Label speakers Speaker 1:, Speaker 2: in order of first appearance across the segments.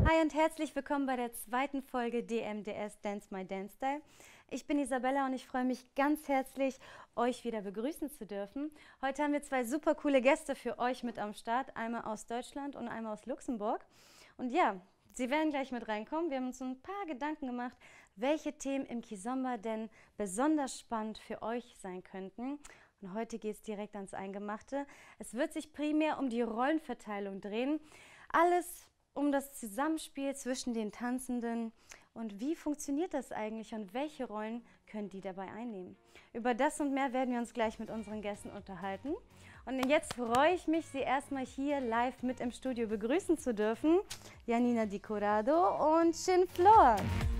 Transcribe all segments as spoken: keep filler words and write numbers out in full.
Speaker 1: Hi und herzlich willkommen bei der zweiten Folge D M D S Dance My Dance Style. Ich bin Isabella und ich freue mich ganz herzlich, euch wieder begrüßen zu dürfen. Heute haben wir zwei super coole Gäste für euch mit am Start, einmal aus Deutschland und einmal aus Luxemburg. Und ja, sie werden gleich mit reinkommen. Wir haben uns ein paar Gedanken gemacht, welche Themen im Kizomba denn besonders spannend für euch sein könnten. Und heute geht es direkt ans Eingemachte. Es wird sich primär um die Rollenverteilung drehen. Alles um das Zusammenspiel zwischen den Tanzenden und wie funktioniert das eigentlich und welche Rollen können die dabei einnehmen. Über das und mehr werden wir uns gleich mit unseren Gästen unterhalten. Und jetzt freue ich mich, Sie erstmal hier live mit im Studio begrüßen zu dürfen. Janina Di Corrado und Shin Flor.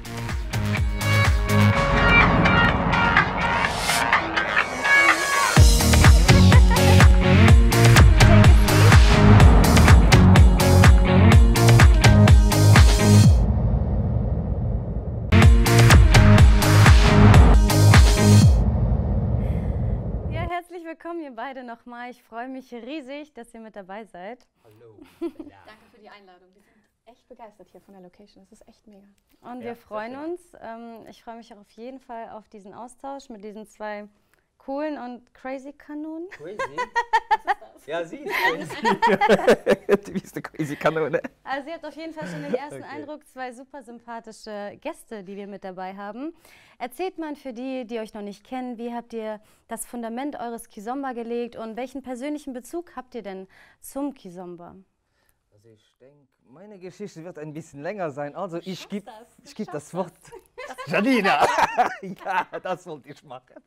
Speaker 1: Willkommen ihr beide nochmal. Ich freue mich riesig, dass ihr mit dabei seid.
Speaker 2: Hallo.
Speaker 3: Danke für die Einladung. Wir sind echt begeistert hier von der Location. Das ist echt mega.
Speaker 1: Und ja, wir freuen uns. Ähm, ich freue mich auch auf jeden Fall auf diesen Austausch mit diesen zwei coolen und crazy Kanonen.
Speaker 2: Crazy?
Speaker 3: Was ist das?
Speaker 2: Ja, sie ist crazy.
Speaker 4: Wie ist eine crazy Kanone?
Speaker 1: Also ihr habt auf jeden Fall schon den ersten
Speaker 2: Okay.
Speaker 1: Eindruck, zwei super sympathische Gäste, die wir mit dabei haben. Erzählt mal für die, die euch noch nicht kennen, wie habt ihr das Fundament eures Kizomba gelegt und welchen persönlichen Bezug habt ihr denn zum Kizomba?
Speaker 4: Also ich denke, meine Geschichte wird ein bisschen länger sein. Also ich
Speaker 3: schaffst
Speaker 4: gebe
Speaker 3: das, du
Speaker 4: ich geb das
Speaker 3: schaffst
Speaker 4: Wort. Janina! Ja, das wollte ich machen.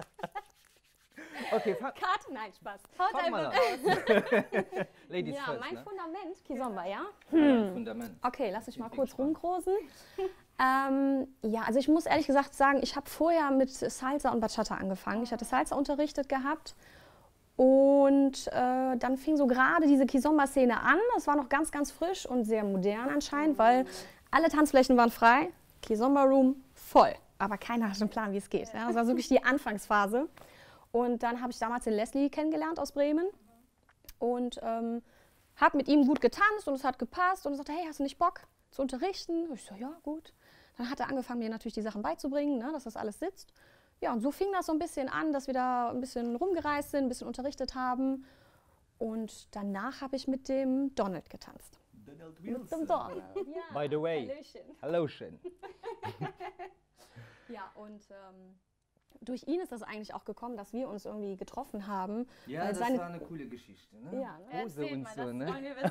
Speaker 4: Okay, fang,
Speaker 3: Karte? Nein, Spaß.
Speaker 1: Haut
Speaker 4: fang mal
Speaker 1: einfach
Speaker 4: an. Ladies
Speaker 3: Ja,
Speaker 4: first,
Speaker 3: mein
Speaker 4: ne?
Speaker 3: Fundament, Kizomba, ja?
Speaker 4: Hm. Fundament.
Speaker 3: Okay, lass mich mal
Speaker 4: Ich bin
Speaker 3: kurz
Speaker 4: gespannt.
Speaker 3: rumgroßen. ähm, ja, also ich muss ehrlich gesagt sagen, ich habe vorher mit Salsa und Bachata angefangen. Ich hatte Salsa unterrichtet gehabt und äh, dann fing so gerade diese Kizomba-Szene an. Das war noch ganz, ganz frisch und sehr modern anscheinend, weil alle Tanzflächen waren frei, Kizomba-Room voll. Aber keiner hatte einen Plan, wie es geht. Ja, das war wirklich die Anfangsphase. Und dann habe ich damals den Leslie kennengelernt aus Bremen und ähm, habe mit ihm gut getanzt und es hat gepasst und er sagte, hey, hast du nicht Bock zu unterrichten? Und ich so, ja, gut. Dann hat er angefangen, mir natürlich die Sachen beizubringen, ne, dass das alles sitzt. Ja, und so fing das so ein bisschen an, dass wir da ein bisschen rumgereist sind, ein bisschen unterrichtet haben. Und danach habe ich mit dem Donald getanzt.
Speaker 4: Donald
Speaker 3: Mit dem Donald. Ja,
Speaker 4: By the way.
Speaker 3: Hallöchen.
Speaker 4: Hallo, schön.
Speaker 3: Ja, und ähm, durch ihn ist das eigentlich auch gekommen, dass wir uns irgendwie getroffen haben.
Speaker 4: Ja,
Speaker 3: weil
Speaker 4: das
Speaker 3: seine-
Speaker 4: war eine coole Geschichte, ne?
Speaker 3: Ja, ne?
Speaker 4: Hose
Speaker 1: Erzähl
Speaker 4: und
Speaker 1: mal,
Speaker 4: so,
Speaker 1: das
Speaker 4: ne?
Speaker 1: wollen wir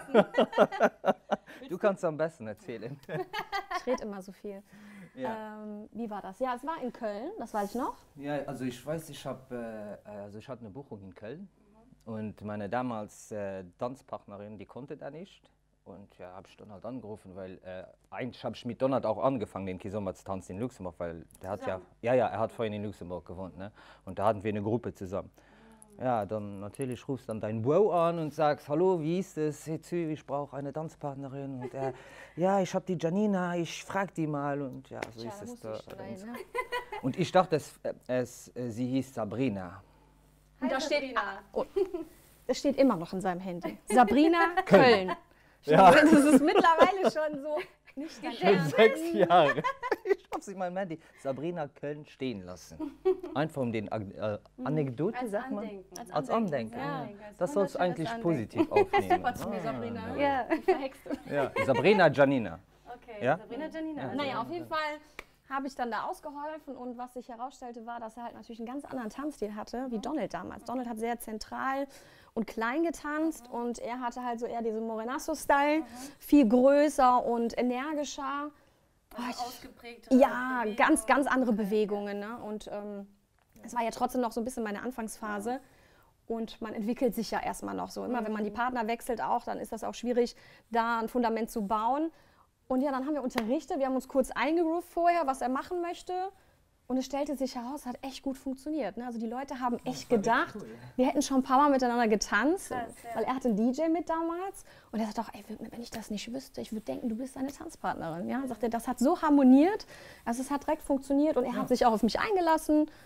Speaker 1: wissen.
Speaker 4: Du kannst am besten erzählen.
Speaker 3: Ich rede immer so viel.
Speaker 4: Ja.
Speaker 3: Ähm, wie war das? Ja, es war in Köln, das weiß ich noch.
Speaker 4: Ja, also ich weiß, ich habe äh, also ich hatte eine Buchung in Köln und meine damals äh, Tanzpartnerin, die konnte da nicht. Und ja, habe ich dann halt angerufen, weil äh, eigentlich habe ich mit Donald auch angefangen, den Kizomba zu tanzen in Luxemburg, weil der hat ja, ja, ja, er hat vorhin in Luxemburg gewohnt, ne? Und da hatten wir eine Gruppe zusammen. Ja, dann natürlich rufst dann dein Bro an und sagst, hallo, wie ist es? Hey, Zü, ich brauche eine Tanzpartnerin. Und er, ja, ich habe die Janina, ich frag die mal. Und ja, so ist es da.
Speaker 3: Ne?
Speaker 4: Und ich dachte, es, es, äh, sie hieß Sabrina.
Speaker 3: Und da
Speaker 1: Hi,
Speaker 3: steht,
Speaker 1: Sabrina.
Speaker 3: ah, oh, das steht immer noch in seinem Handy. Sabrina Köln.
Speaker 4: Ja.
Speaker 3: Das ist mittlerweile schon so nicht dein
Speaker 4: Schon
Speaker 3: Ernst.
Speaker 4: sechs Jahre. Ich habe sie in meinem Handy Sabrina Köln stehen lassen. Einfach um den Ag- äh, Anekdote,
Speaker 1: Als
Speaker 4: sagt man?
Speaker 1: Andenken.
Speaker 4: Als Als Andenken.
Speaker 1: Ja,
Speaker 4: ja.
Speaker 1: als
Speaker 4: Das sollst du
Speaker 1: wunderschönes
Speaker 4: eigentlich
Speaker 1: Andenken.
Speaker 4: positiv aufnehmen.
Speaker 3: Super zu mir, Sabrina.
Speaker 1: Ja,
Speaker 3: Die Verhexte.
Speaker 4: Ja. Sabrina Janina.
Speaker 1: okay.
Speaker 4: Ja?
Speaker 1: Sabrina Janina.
Speaker 4: Ja.
Speaker 1: also-
Speaker 3: Naja, auf jeden Fall habe ich dann da ausgeholfen und was sich herausstellte, war, dass er halt natürlich einen ganz anderen Tanzstil hatte, wie Donald damals. Donald hat sehr zentral und klein getanzt und er hatte halt so eher diesen Morenazo-Style, viel größer und energischer.
Speaker 1: Also ausgeprägte
Speaker 3: Ja,
Speaker 1: Bewegung.
Speaker 3: ganz, ganz andere Bewegungen. Ne? Und ähm, es war ja trotzdem noch so ein bisschen meine Anfangsphase. Und man entwickelt sich ja erstmal noch so. Immer wenn man die Partner wechselt auch, dann ist das auch schwierig, da ein Fundament zu bauen. Und ja, dann haben wir unterrichtet, wir haben uns kurz eingegroovt vorher, was er machen möchte. Und es stellte sich heraus, es hat echt gut funktioniert. Ne? Also die Leute haben echt gedacht, wir hätten schon ein paar Mal miteinander getanzt,
Speaker 1: Krass, ja.
Speaker 3: weil er hatte einen D J mit damals. Und er sagt auch, ey, wenn ich das nicht wüsste, ich würde denken, du bist seine Tanzpartnerin. Ja? Sagt er, das hat so harmoniert, also es hat direkt funktioniert und er hat sich auch auf mich eingelassen.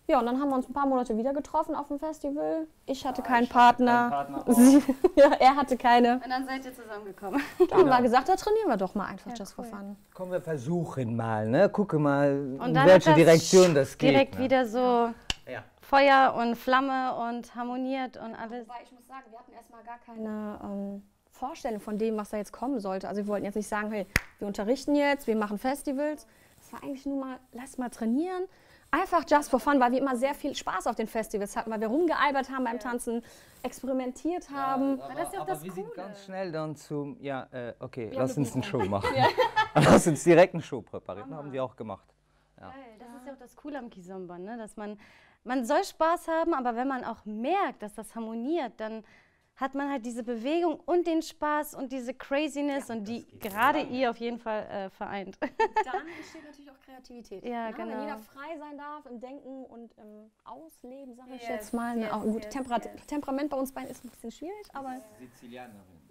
Speaker 3: Ja, und dann haben wir uns ein paar Monate wieder getroffen auf dem Festival. Ich hatte
Speaker 4: Ah,
Speaker 3: keinen
Speaker 4: ich hatte
Speaker 3: Partner.
Speaker 4: keinen Partner.
Speaker 3: Sie, ja, er hatte keine.
Speaker 1: Und dann seid ihr zusammengekommen.
Speaker 3: Dann haben wir gesagt, da trainieren wir doch mal einfach
Speaker 1: Ja,
Speaker 3: just
Speaker 1: cool.
Speaker 3: for fun.
Speaker 4: Komm, wir versuchen mal, ne? Gucke mal,
Speaker 1: Und
Speaker 4: in
Speaker 1: dann
Speaker 4: welche
Speaker 1: hat das
Speaker 4: Direktion das geht.
Speaker 1: direkt
Speaker 4: ne?
Speaker 1: wieder so
Speaker 4: Ja.
Speaker 1: Feuer und Flamme und harmoniert und alles.
Speaker 3: Wobei ich muss sagen, wir hatten erstmal gar keine ähm, Vorstellung von dem, was da jetzt kommen sollte. Also wir wollten jetzt nicht sagen, hey, wir unterrichten jetzt, wir machen Festivals. Das war eigentlich nur mal, lass mal trainieren. Einfach just for fun, weil wir immer sehr viel Spaß auf den Festivals hatten, weil wir rumgealbert haben beim Tanzen, experimentiert haben.
Speaker 4: Aber,
Speaker 1: das ist ja auch
Speaker 4: aber
Speaker 1: das
Speaker 4: wir sind
Speaker 1: Coole.
Speaker 4: ganz schnell dann zum, ja, äh, okay,
Speaker 3: Wir
Speaker 4: lass
Speaker 3: haben
Speaker 4: uns
Speaker 3: eine
Speaker 4: eine Show machen. Lass uns direkt eine Show präparieren, haben wir auch gemacht. Ja.
Speaker 1: Geil, das ist ja auch das Coole am Kizomba, ne? Dass man, man soll Spaß haben, aber wenn man auch merkt, dass das harmoniert, dann hat man halt diese Bewegung und den Spaß und diese Craziness und die
Speaker 4: geht
Speaker 1: gerade
Speaker 4: lange.
Speaker 1: ihr auf jeden Fall äh, vereint.
Speaker 3: Dann entsteht natürlich auch Kreativität.
Speaker 1: Ja,
Speaker 3: ne?
Speaker 1: genau.
Speaker 3: Wenn jeder frei sein darf im Denken und im Ausleben, sage ich
Speaker 1: Yes,
Speaker 3: jetzt mal.
Speaker 1: yes,
Speaker 3: Auch gut,
Speaker 1: yes,
Speaker 3: Temperat
Speaker 1: yes.
Speaker 3: Temperament bei uns beiden ist ein bisschen schwierig, aber
Speaker 4: Sizilianerin.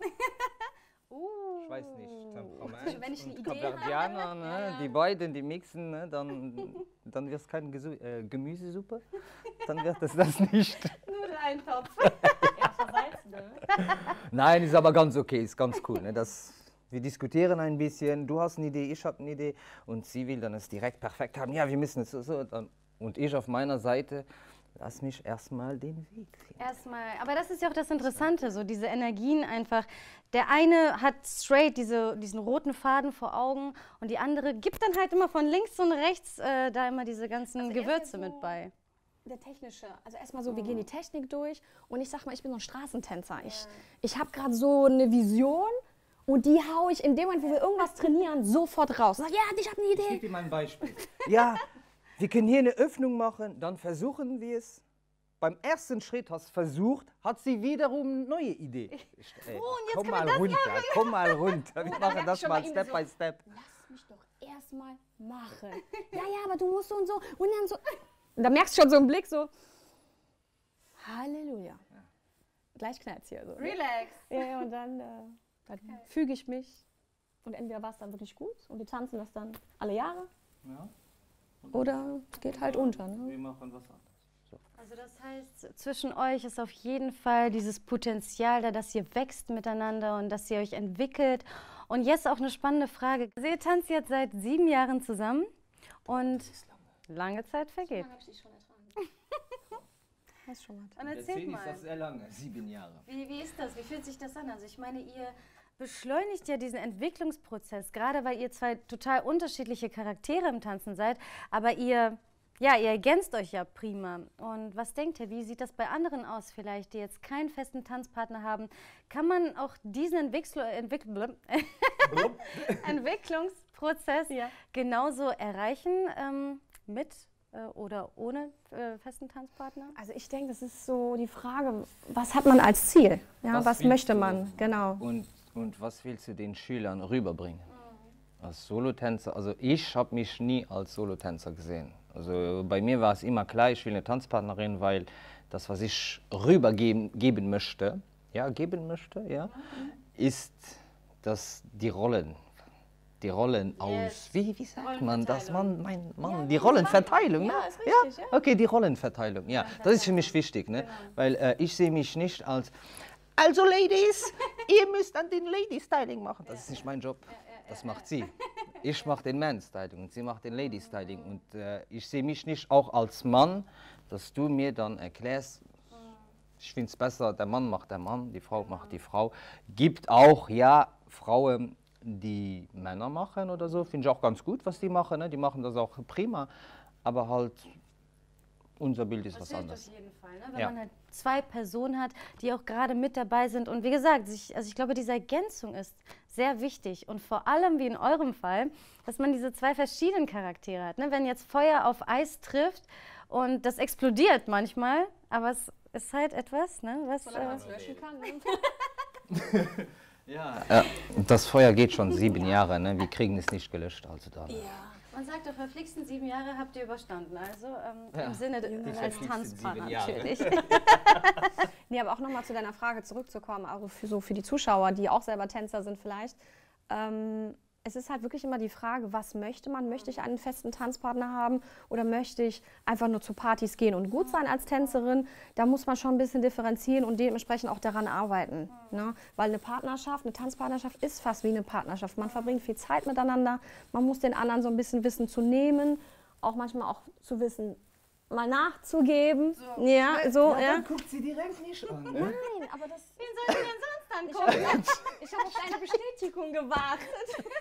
Speaker 1: Uh.
Speaker 4: Ich weiß nicht, Temperament
Speaker 3: Wenn ich eine
Speaker 4: und
Speaker 3: Idee
Speaker 4: Kapverdianer, ne? Die beiden, die mixen, ne? dann, dann wird es keine Gesu- äh, Gemüsesuppe, dann wird es das nicht.
Speaker 1: Nudeleintopf.
Speaker 3: eher versalzen. Ne?
Speaker 4: Nein, ist aber ganz okay, ist ganz cool. Ne? Das, wir diskutieren ein bisschen, du hast eine Idee, ich habe eine Idee und sie will dann es direkt perfekt haben. Ja, wir müssen es so, so. Dann, und ich auf meiner Seite, lass mich erstmal den Weg finden.
Speaker 1: Erstmal, aber das ist ja auch das Interessante, so diese Energien einfach. Der eine hat straight diese, diesen roten Faden vor Augen und die andere gibt dann halt immer von links und rechts äh, da immer diese ganzen
Speaker 3: Also er ist
Speaker 1: Gewürze
Speaker 3: ja so-
Speaker 1: mit bei.
Speaker 3: Der technische, also erstmal so, wir gehen die Technik durch und ich sag mal, ich bin so ein Straßentänzer. Ich, ich habe gerade so eine Vision und die hau ich in dem Moment, wo wir irgendwas trainieren, sofort raus. Sag, ja, ich habe eine
Speaker 4: Ich
Speaker 3: Idee.
Speaker 4: gebe dir mal ein Beispiel. Ja, wir können hier eine Öffnung machen, dann versuchen wir es. Beim ersten Schritt hast du versucht, hat sie wiederum eine neue Idee. Ich, ey,
Speaker 1: und jetzt
Speaker 4: komm
Speaker 1: können wir
Speaker 4: mal
Speaker 1: das
Speaker 4: runter, komm mal runter. Wir
Speaker 3: merke
Speaker 4: machen
Speaker 3: ich
Speaker 4: das
Speaker 3: schon
Speaker 4: mal
Speaker 3: bei ihm
Speaker 4: Step
Speaker 3: so.
Speaker 4: by Step.
Speaker 3: Lass mich doch erstmal machen. Ja, ja, aber du musst so und so und dann so. Und da merkst du schon so einen Blick so, Halleluja. Gleich knallt's hier so. ne?
Speaker 1: Relax.
Speaker 3: Ja, ja, und dann, äh, dann füge ich mich und entweder war es dann wirklich gut und wir tanzen das dann alle Jahre
Speaker 4: Ja,
Speaker 3: oder es geht halt unter. Ne?
Speaker 4: wir machen was anderes. So.
Speaker 1: Also das heißt, zwischen euch ist auf jeden Fall dieses Potenzial da, dass ihr wächst miteinander und dass ihr euch entwickelt. Und jetzt auch eine spannende Frage. Also ihr tanzt jetzt seit sieben Jahren zusammen und lange Zeit vergeht.
Speaker 3: habe ich dich schon ertragen. Das ist schon mal.
Speaker 1: Und erzählt mal,
Speaker 4: ist das sehr lange, sieben Jahre.
Speaker 1: wie, wie ist das? Wie fühlt sich das an? Also ich meine, ihr beschleunigt ja diesen Entwicklungsprozess, gerade weil ihr zwei total unterschiedliche Charaktere im Tanzen seid, aber ihr, ja, ihr ergänzt euch ja prima. Und was denkt ihr, wie sieht das bei anderen aus vielleicht, die jetzt keinen festen Tanzpartner haben? Kann man auch diesen Entwickl Entwickl Entwicklungsprozess
Speaker 3: Ja.
Speaker 1: genauso erreichen ähm, mit äh, oder ohne äh, festen Tanzpartner?
Speaker 3: Also ich denke, das ist so die Frage, was hat man als Ziel? Ja,
Speaker 4: Was
Speaker 3: was,
Speaker 4: willst
Speaker 3: möchte
Speaker 4: du?
Speaker 3: man? Genau.
Speaker 4: Und, und was willst du den Schülern rüberbringen? Als Solotänzer, also ich habe mich nie als Solotänzer gesehen. Also bei mir war es immer klar, ich will eine Tanzpartnerin, weil das, was ich rübergeben geben möchte, ja, geben möchte, ja, ist, dass die Rollen, die Rollen aus, wie, wie sagt man das, Mann, mein Mann, die Rollenverteilung, ne?
Speaker 3: Ja, ist richtig, ja.
Speaker 4: Okay, die Rollenverteilung, ja, das ist für mich wichtig, ne? Weil äh, ich sehe mich nicht als, also Ladies, ihr müsst an den Lady-Styling machen, das ist nicht mein Job, das macht sie. Ich mache den Man-Styling und sie macht den Lady-Styling und äh, ich sehe mich nicht auch als Mann, dass du mir dann erklärst, ich finde es besser, der Mann macht der Mann, die Frau macht die Frau. Gibt auch, ja, Frauen, die Männer machen oder so, finde ich auch ganz gut, was die machen, ne? Die machen das auch prima, aber halt, unser Bild ist was
Speaker 1: hilft
Speaker 4: anderes.
Speaker 1: auf jeden Fall, ne? Wenn
Speaker 4: Ja.
Speaker 1: man halt zwei Personen hat, die auch gerade mit dabei sind. Und wie gesagt, ich, also ich glaube, diese Ergänzung ist sehr wichtig. Und vor allem, wie in eurem Fall, dass man diese zwei verschiedenen Charaktere hat. Ne? Wenn jetzt Feuer auf Eis trifft und das explodiert manchmal, aber es ist halt etwas, ne, was...
Speaker 3: Solange man
Speaker 1: Äh,
Speaker 3: es löschen kann. Ne?
Speaker 4: Ja. Ja, das Feuer geht schon sieben Jahre, ne? Wir kriegen es nicht gelöscht, also da.
Speaker 1: man sagt doch, verflixten sieben Jahre habt ihr überstanden. Also ähm,
Speaker 4: Ja,
Speaker 1: im Sinne
Speaker 4: die
Speaker 1: als
Speaker 4: verflixten
Speaker 1: Tanzpartner
Speaker 4: sieben Jahre.
Speaker 1: natürlich.
Speaker 3: Nee, aber auch nochmal zu deiner Frage zurückzukommen, also für, so für die Zuschauer, die auch selber Tänzer sind vielleicht. Ähm, es ist halt wirklich immer die Frage, was möchte man? Möchte ich einen festen Tanzpartner haben oder möchte ich einfach nur zu Partys gehen und gut sein als Tänzerin? Da muss man schon ein bisschen differenzieren und dementsprechend auch daran arbeiten. Ne? Weil eine Partnerschaft, eine Tanzpartnerschaft ist fast wie eine Partnerschaft. Man verbringt viel Zeit miteinander, man muss den anderen so ein bisschen Wissen zu nehmen, auch manchmal auch zu wissen, mal nachzugeben. So. Ja, so,
Speaker 2: ja,
Speaker 3: ja.
Speaker 2: Dann guckt sie direkt nicht an. Ne?
Speaker 3: Nein, aber das...
Speaker 1: Wen soll sie denn sonst dann
Speaker 3: Ich
Speaker 1: gucken?
Speaker 3: habe hab auf deine Bestätigung gewartet.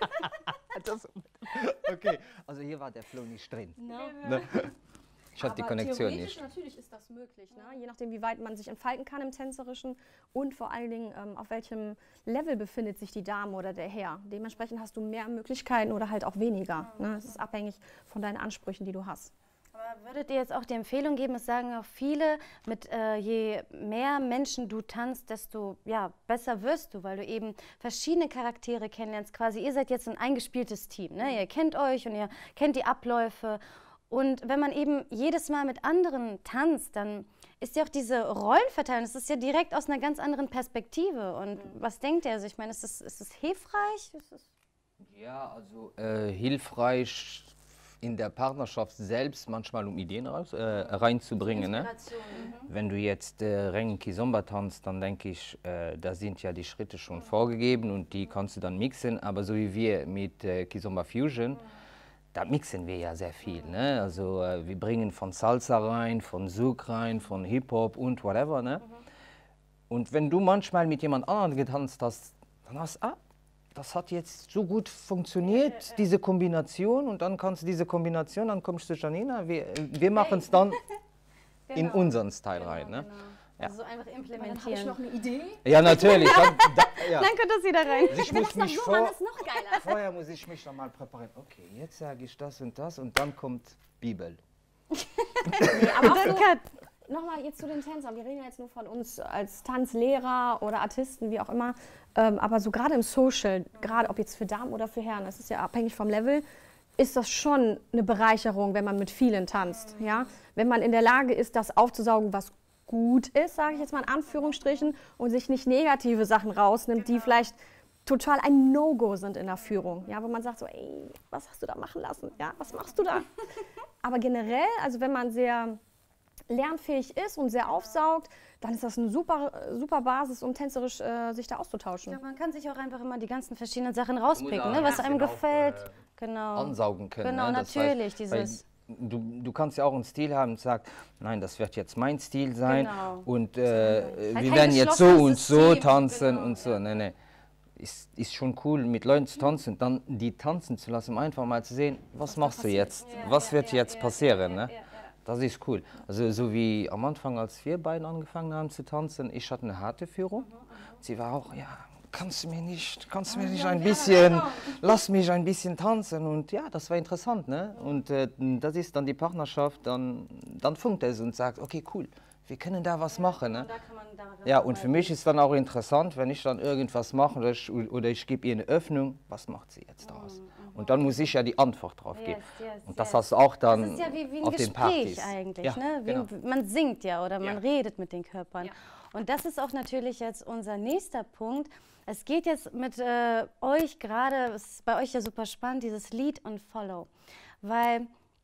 Speaker 4: Das, okay, also hier war der Flow nicht drin.
Speaker 3: No.
Speaker 4: Ne? Ich hatte die
Speaker 3: Aber
Speaker 4: Konnektion
Speaker 3: theoretisch
Speaker 4: nicht.
Speaker 3: natürlich ist das möglich, ne? Je nachdem, wie weit man sich entfalten kann im Tänzerischen und vor allen Dingen, ähm, auf welchem Level befindet sich die Dame oder der Herr. Dementsprechend hast du mehr Möglichkeiten oder halt auch weniger. Ne? Es ist abhängig von deinen Ansprüchen, die du hast.
Speaker 1: Aber würdet ihr jetzt auch die Empfehlung geben, es sagen auch viele, mit äh, je mehr Menschen du tanzt, desto ja, besser wirst du, weil du eben verschiedene Charaktere kennenlernst. Quasi, ihr seid jetzt ein eingespieltes Team, ne? Ihr kennt euch und ihr kennt die Abläufe. Und wenn man eben jedes Mal mit anderen tanzt, dann ist ja auch diese Rollenverteilung, das ist ja direkt aus einer ganz anderen Perspektive. Und was denkt ihr? Also ich meine, ist das, ist das hilfreich? Ist das
Speaker 4: Ja, also äh, hilfreich in der Partnerschaft selbst manchmal, um Ideen raus, äh, reinzubringen. Ne? Mhm. Wenn du jetzt äh, Ren Kizomba tanzt, dann denke ich, äh, da sind ja die Schritte schon vorgegeben und die kannst du dann mixen. Aber so wie wir mit äh, Kizomba Fusion, mhm. da mixen wir ja sehr viel. Ne? Also äh, wir bringen von Salsa rein, von Zouk rein, von Hip-Hop und whatever. Ne? Mhm. Und wenn du manchmal mit jemand anderem getanzt hast, dann hast du, ah, das hat jetzt so gut funktioniert, ja, ja. diese Kombination, und dann kannst du diese Kombination, dann kommst du zu Janina, wir, wir machen es dann genau. in unseren Style genau, rein. Ne?
Speaker 1: Genau.
Speaker 4: Ja.
Speaker 1: Also so einfach implementieren.
Speaker 3: Dann habe ich noch eine Idee.
Speaker 4: Ja, natürlich. Dann, da, ja.
Speaker 1: Dann kommt das wieder rein.
Speaker 4: Ich muss mich
Speaker 3: so
Speaker 4: vor,
Speaker 3: ist noch geiler.
Speaker 4: Vorher muss ich mich dann mal präparieren. Okay, jetzt sage ich das und das und dann kommt Bibel.
Speaker 3: Nee, aber auch so, nochmal jetzt zu den Tänzern. Wir reden ja jetzt nur von uns als Tanzlehrer oder Artisten, wie auch immer. Ähm, aber so gerade im Social, gerade ob jetzt für Damen oder für Herren, das ist ja abhängig vom Level, ist das schon eine Bereicherung, wenn man mit vielen tanzt. Ja? Wenn man in der Lage ist, das aufzusaugen, was gut ist, sage ich jetzt mal in Anführungsstrichen, und sich nicht negative Sachen rausnimmt, genau. die vielleicht total ein No-Go sind in der Führung. Ja, wo man sagt so, ey, was hast du da machen lassen? Ja, was machst du da? Aber generell, also wenn man sehr lernfähig ist und sehr aufsaugt, dann ist das eine super, super Basis, um tänzerisch äh, sich da auszutauschen.
Speaker 1: Ja, man kann sich auch einfach immer die ganzen verschiedenen Sachen rauspicken, ne, was einem gefällt.
Speaker 4: Auch, äh,
Speaker 1: genau.
Speaker 4: ansaugen können.
Speaker 1: Genau,
Speaker 4: ne? Das
Speaker 1: natürlich.
Speaker 4: heißt,
Speaker 1: dieses
Speaker 4: Du, du kannst ja auch einen Stil haben und sagst, nein, das wird jetzt mein Stil sein genau. und äh,
Speaker 1: halt
Speaker 4: wir werden jetzt so und so
Speaker 1: System.
Speaker 4: tanzen
Speaker 1: Genau,
Speaker 4: und so.
Speaker 1: ja.
Speaker 4: Nee, nee. Ist, ist schon cool, mit Leuten zu tanzen, dann die tanzen zu lassen, um einfach mal zu sehen, was, was machst du jetzt, ja, was ja, wird ja, jetzt ja, passieren. Ja, ne? ja, ja. Das ist cool. Also so wie am Anfang, als wir beiden angefangen haben zu tanzen, ich hatte eine harte Führung. Mhm, sie war auch, ja, kannst du mir nicht, kannst du mir nicht ein bisschen, lass mich ein bisschen tanzen. Und ja, das war interessant. Ne? Und äh, das ist dann die Partnerschaft, dann, dann funkt es und sagt, okay, cool, wir können da was machen. Ne? Ja, und für mich ist dann auch interessant, wenn ich dann irgendwas mache oder ich, oder ich gebe ihr eine Öffnung, was macht sie jetzt daraus? Und dann muss ich ja die Antwort drauf geben. Yes, yes, und das yes. hast du auch dann
Speaker 1: das ist ja wie, wie ein
Speaker 4: auf
Speaker 1: Gespräch
Speaker 4: den Partys.
Speaker 1: Eigentlich,
Speaker 4: ja,
Speaker 1: ne? Wie,
Speaker 4: genau.
Speaker 1: Man singt ja oder man
Speaker 4: ja.
Speaker 1: redet mit den Körpern.
Speaker 3: Ja.
Speaker 1: Und das ist auch natürlich jetzt unser nächster Punkt. Es geht jetzt mit äh, euch gerade, es ist bei euch ja super spannend, dieses Lead und Follow. Weil,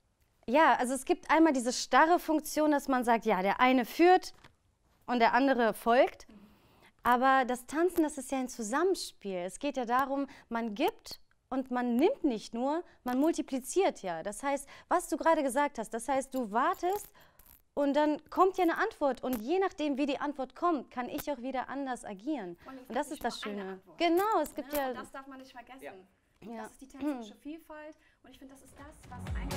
Speaker 1: ja, also es gibt einmal diese starre Funktion, dass man sagt, ja, der eine führt und der andere folgt. Aber das Tanzen, das ist ja ein Zusammenspiel. Es geht ja darum, man gibt und man nimmt nicht nur, man multipliziert ja. Das heißt, was du gerade gesagt hast, das heißt, du wartest und dann kommt ja eine Antwort. Und je nachdem, wie die Antwort kommt, kann ich auch wieder anders agieren. Und, und das ist das Schöne. Genau, es gibt ja...
Speaker 3: ja das darf man nicht vergessen. Ja.
Speaker 1: Ja.
Speaker 3: Das ist die tänzerische Vielfalt. Und ich finde, das ist das, was eigentlich...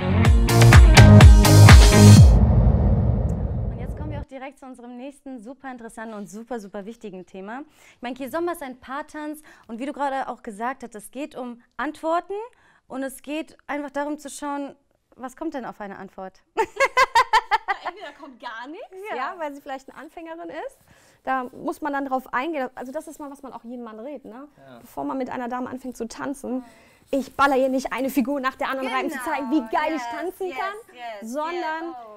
Speaker 1: Und jetzt kommen wir auch direkt zu unserem nächsten super interessanten und super, super wichtigen Thema. Ich meine, Kizomba ist ein Paartanz und wie du gerade auch gesagt hast, es geht um Antworten und es geht einfach darum zu schauen, was kommt denn auf eine Antwort?
Speaker 3: Entweder kommt gar nichts, ja. ja, weil sie vielleicht eine Anfängerin ist. Da muss man dann drauf eingehen. Also das ist mal, was man auch jedem Mann redet, ne? Ja. Bevor man mit einer Dame anfängt zu tanzen, ich baller ihr nicht eine Figur nach der anderen
Speaker 1: genau.
Speaker 3: rein, um zu zeigen, wie geil
Speaker 1: yes,
Speaker 3: ich tanzen
Speaker 1: yes,
Speaker 3: kann,
Speaker 1: yes,
Speaker 3: sondern
Speaker 1: yes. Oh.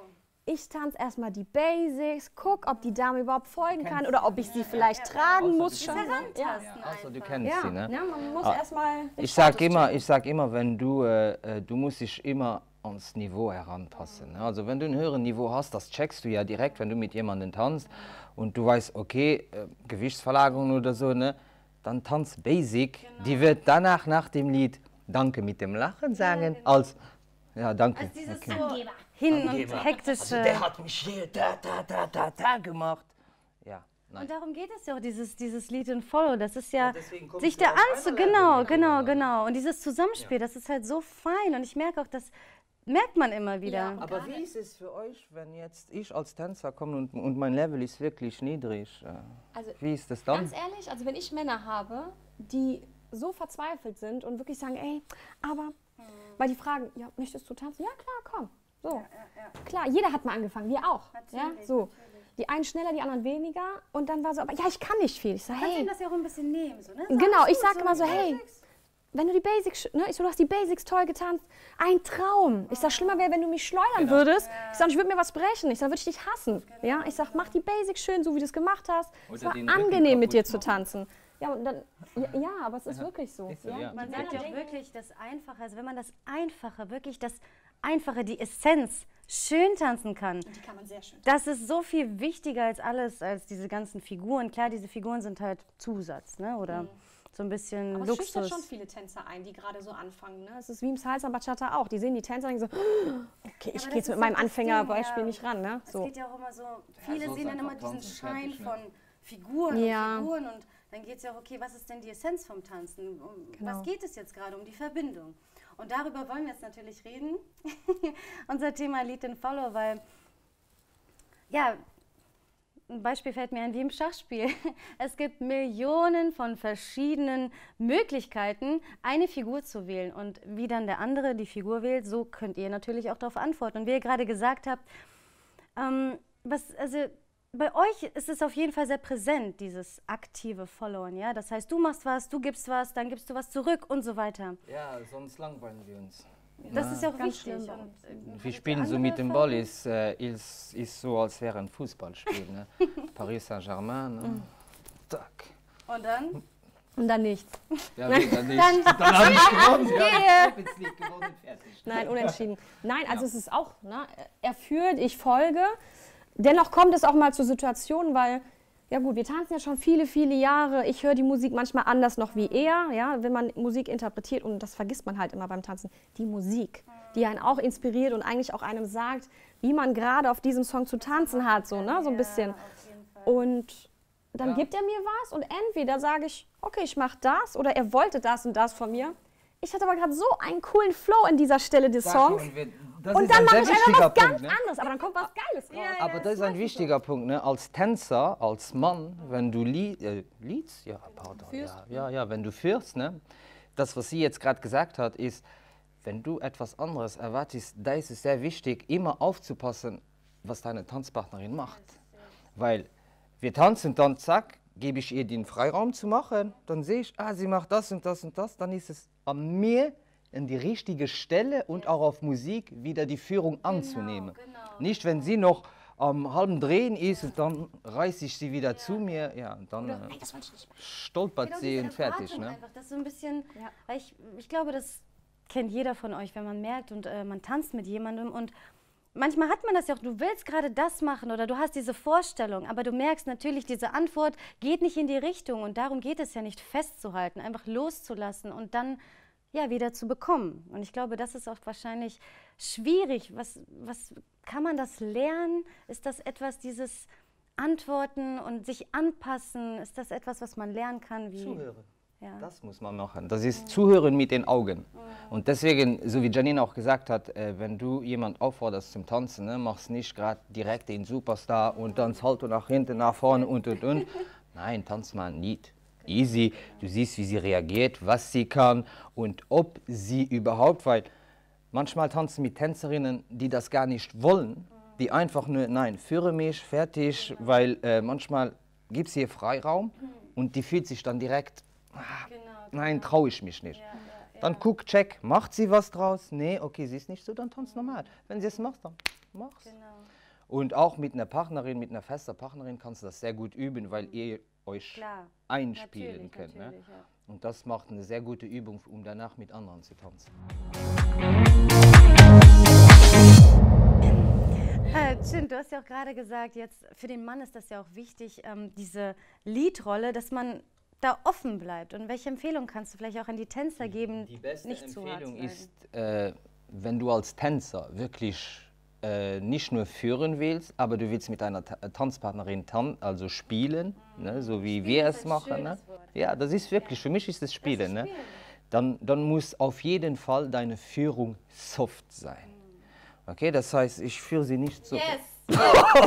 Speaker 3: ich tanze erstmal die Basics, guck, ob die Dame überhaupt folgen kann oder ob ich sie vielleicht tragen muss schon. Ne? Ja.
Speaker 4: Also du kennst
Speaker 3: Ja.
Speaker 4: sie, ne?
Speaker 3: Ja, man muss
Speaker 4: Ah,
Speaker 3: erstmal.
Speaker 4: Ich sag immer, ich sag immer, wenn du, äh, du musst dich immer ans Niveau heranpassen. Ne? Also wenn du ein höheres Niveau hast, das checkst du ja direkt, wenn du mit jemandem tanzt und du weißt, okay, äh, Gewichtsverlagerung oder so, ne? Dann tanz Basic, genau. Die wird danach nach dem Lied Danke mit dem Lachen sagen, ja, genau. als ja, danke.
Speaker 1: Also dieses
Speaker 4: okay.
Speaker 1: so hin
Speaker 4: Angeber.
Speaker 1: und hektische.
Speaker 4: Also der hat mich hier da, da, da, da, da gemacht. Ja, nein.
Speaker 1: Und darum geht es ja auch, dieses, dieses Lead and Follow. Das ist ja,
Speaker 4: ja
Speaker 1: sich da anzu... Genau, genau, genau. Und dieses Zusammenspiel, ja. Das ist halt so fein. Und ich merke auch, das merkt man immer wieder.
Speaker 3: Ja,
Speaker 4: aber wie ist es für euch, wenn jetzt ich als Tänzer komme und, und mein Level ist wirklich niedrig?
Speaker 3: Also,
Speaker 4: wie ist das dann?
Speaker 3: Ganz ehrlich, also wenn ich Männer habe, die so verzweifelt sind und wirklich sagen, ey, aber, hm. weil die fragen, ja, möchtest du tanzen? Ja, klar, komm. So, ja, ja, ja. Klar, jeder hat mal angefangen, wir auch. Ja, so. Natürlich. Die einen schneller, die anderen weniger. Und dann war so, aber ja, ich kann nicht viel. Ich sag, hey.
Speaker 1: Kannst du das ja auch ein bisschen nehmen, so, ne?
Speaker 3: So, genau, ich sage so immer so, hey, Basics. Wenn du die Basics, ne, ich so, du hast die Basics toll getanzt, ein Traum. Ich sag, schlimmer wäre, wenn du mich schleudern genau. würdest. Ja. Ich sag, ich würde mir was brechen. Ich sag, würde ich dich hassen. Genau. Ja, ich sag, mach die Basics schön, so wie du es gemacht hast. Es war angenehm, mit dir zu tanzen. Ja, und dann, ja, ja, aber es ist ja. wirklich so.
Speaker 4: so ja.
Speaker 1: Man sagt ja auch wirklich das Einfache, also wenn man das Einfache, wirklich das Einfache, die Essenz schön tanzen kann.
Speaker 3: Und die kann man sehr schön tanzen.
Speaker 1: Das ist so viel wichtiger als alles, als diese ganzen Figuren. Klar, diese Figuren sind halt Zusatz, ne? Oder mhm. so ein bisschen
Speaker 3: aber
Speaker 1: Luxus.
Speaker 3: Es schüchtert schon viele Tänzer ein, die gerade so anfangen. Ne? Es ist wie im Salsa und Bachata auch. Die sehen die Tänzer und denken so, okay, ich ja, gehe jetzt mit meinem Anfängerbeispiel ja. nicht ran. Ne? So.
Speaker 1: Es geht ja auch immer so, viele ja, so sehen dann immer diesen Schein
Speaker 4: fertig, ne?
Speaker 1: von Figuren
Speaker 3: ja.
Speaker 1: und Figuren und dann geht es ja auch, okay, was ist denn die Essenz vom Tanzen? Um genau. Was geht es jetzt gerade? Um die Verbindung. Und darüber wollen wir jetzt natürlich reden. Unser Thema Lead and Follow, weil, ja, ein Beispiel fällt mir ein wie im Schachspiel. Es gibt Millionen von verschiedenen Möglichkeiten, eine Figur zu wählen. Und wie dann der andere die Figur wählt, so könnt ihr natürlich auch darauf antworten. Und wie ihr gerade gesagt habt, ähm, was, also bei euch ist es auf jeden Fall sehr präsent, dieses aktive Followen. Ja? Das heißt, du machst was, du gibst was, dann gibst du was zurück und so weiter.
Speaker 4: Ja, sonst langweilen wir uns.
Speaker 1: Das
Speaker 4: Na,
Speaker 1: ist ja auch
Speaker 3: ganz
Speaker 1: wichtig.
Speaker 3: schlimm.
Speaker 1: Und,
Speaker 4: wir spielen so mit dem Ball, ist, äh, ist, ist so, als wäre ein Fußballspiel. Ne? Paris Saint-Germain. Ne?
Speaker 3: Mhm.
Speaker 4: Tack.
Speaker 1: Und dann?
Speaker 3: Und dann nichts.
Speaker 4: Ja, dann nicht.
Speaker 1: Dann,
Speaker 4: dann habe ich gewonnen. Ja, Champions League gewonnen, fertig.
Speaker 3: Nein, unentschieden. Nein, also ja. es ist auch, ne, er führt, ich folge. Dennoch kommt es auch mal zu Situationen, weil, ja gut, wir tanzen ja schon viele, viele Jahre. Ich höre die Musik manchmal anders noch wie er, ja, wenn man Musik interpretiert. Und das vergisst man halt immer beim Tanzen. Die Musik, die einen auch inspiriert und eigentlich auch einem sagt, wie man gerade auf diesem Song zu tanzen hat, so, ne, so ein bisschen. Und dann ja. gibt er mir was und entweder sage ich, okay, ich mache das oder er wollte das und das von mir. Ich hatte aber gerade so einen coolen Flow in dieser Stelle des Songs.
Speaker 4: Das
Speaker 3: und dann mache ich einfach was ganz Punkt, ne? anderes, aber dann kommt was Geiles raus.
Speaker 1: Ja, ja,
Speaker 4: aber das ist ein wichtiger so. Punkt, ne? Als Tänzer, als Mann, wenn du Lied, äh, Lieds, ja, pardon, ja, ja, ja, wenn du führst, ne? Das, was sie jetzt gerade gesagt hat, ist, wenn du etwas anderes erwartest, da ist es sehr wichtig, immer aufzupassen, was deine Tanzpartnerin macht. Weil wir tanzen, dann zack, gebe ich ihr den Freiraum zu machen, dann sehe ich, ah, sie macht das und das und das, dann ist es an mir, in die richtige Stelle und auch auf Musik wieder die Führung anzunehmen. Genau, genau. Nicht, wenn sie noch am halben Drehen ist und dann reiße ich sie wieder ja. zu mir, ja, und dann Oder, äh, stolpert genau, sie und fertig. Ne?
Speaker 1: Einfach, das ist so ein bisschen, ja. weil ich, ich glaube, das kennt jeder von euch, wenn man merkt und äh, man tanzt mit jemandem und manchmal hat man das ja auch, du willst gerade das machen oder du hast diese Vorstellung, aber du merkst natürlich, diese Antwort geht nicht in die Richtung und darum geht es ja nicht festzuhalten, einfach loszulassen und dann ja, wieder zu bekommen. Und ich glaube, das ist auch wahrscheinlich schwierig. Was, was kann man das lernen? Ist das etwas, dieses Antworten und sich anpassen? Ist das etwas, was man lernen kann? Wie
Speaker 4: Zuhören.
Speaker 1: Ja.
Speaker 4: Das muss man machen. Das ist mhm. Zuhören mit den Augen. Mhm. Und deswegen, so wie Janine auch gesagt hat, äh, wenn du jemand aufforderst zum Tanzen, ne, machst nicht gerade direkt den Superstar und dann Salto nach hinten, nach vorne und und und. Nein, tanz mal ein Lied. Easy, du siehst, wie sie reagiert, was sie kann und ob sie überhaupt, weil manchmal tanzen mit Tänzerinnen, die das gar nicht wollen, die einfach nur, nein, führe mich, fertig, weil äh, manchmal gibt es hier Freiraum und die fühlt sich dann direkt, ah, genau, genau. nein, traue ich mich nicht. Ja, ja, ja. Dann guck, check, macht sie was draus? Nee, okay, sie ist nicht so, dann tanz normal. Wenn sie es macht, dann mach's.
Speaker 1: Genau.
Speaker 4: Und auch mit einer Partnerin, mit einer festen Partnerin kannst du das sehr gut üben, weil ihr euch
Speaker 1: Klar.
Speaker 4: einspielen
Speaker 1: Natürlich,
Speaker 4: könnt. Ne?
Speaker 1: natürlich, ja.
Speaker 4: Und das macht eine sehr gute Übung, um danach mit anderen zu tanzen.
Speaker 1: Äh, Jin, du hast ja auch gerade gesagt, jetzt für den Mann ist das ja auch wichtig, ähm, diese Leadrolle, dass man da offen bleibt. Und welche Empfehlung kannst du vielleicht auch an die Tänzer geben,
Speaker 4: Die beste
Speaker 1: nicht zu hart
Speaker 4: Empfehlung
Speaker 1: zu sein?
Speaker 4: ist, äh, wenn du als Tänzer wirklich äh, nicht nur führen willst, aber du willst mit einer Ta Tanzpartnerin tan also spielen, mhm. ne, so wie
Speaker 1: Spielen
Speaker 4: wir
Speaker 1: ist
Speaker 4: es
Speaker 1: ein
Speaker 4: machen.
Speaker 1: schönes
Speaker 4: Ne?
Speaker 1: Wort.
Speaker 4: Ja, das ist wirklich, für mich ist das Spielen. Ne? Dann, dann muss auf jeden Fall deine Führung soft sein. Okay, das heißt, ich führe sie nicht so.
Speaker 1: Yes!
Speaker 3: Das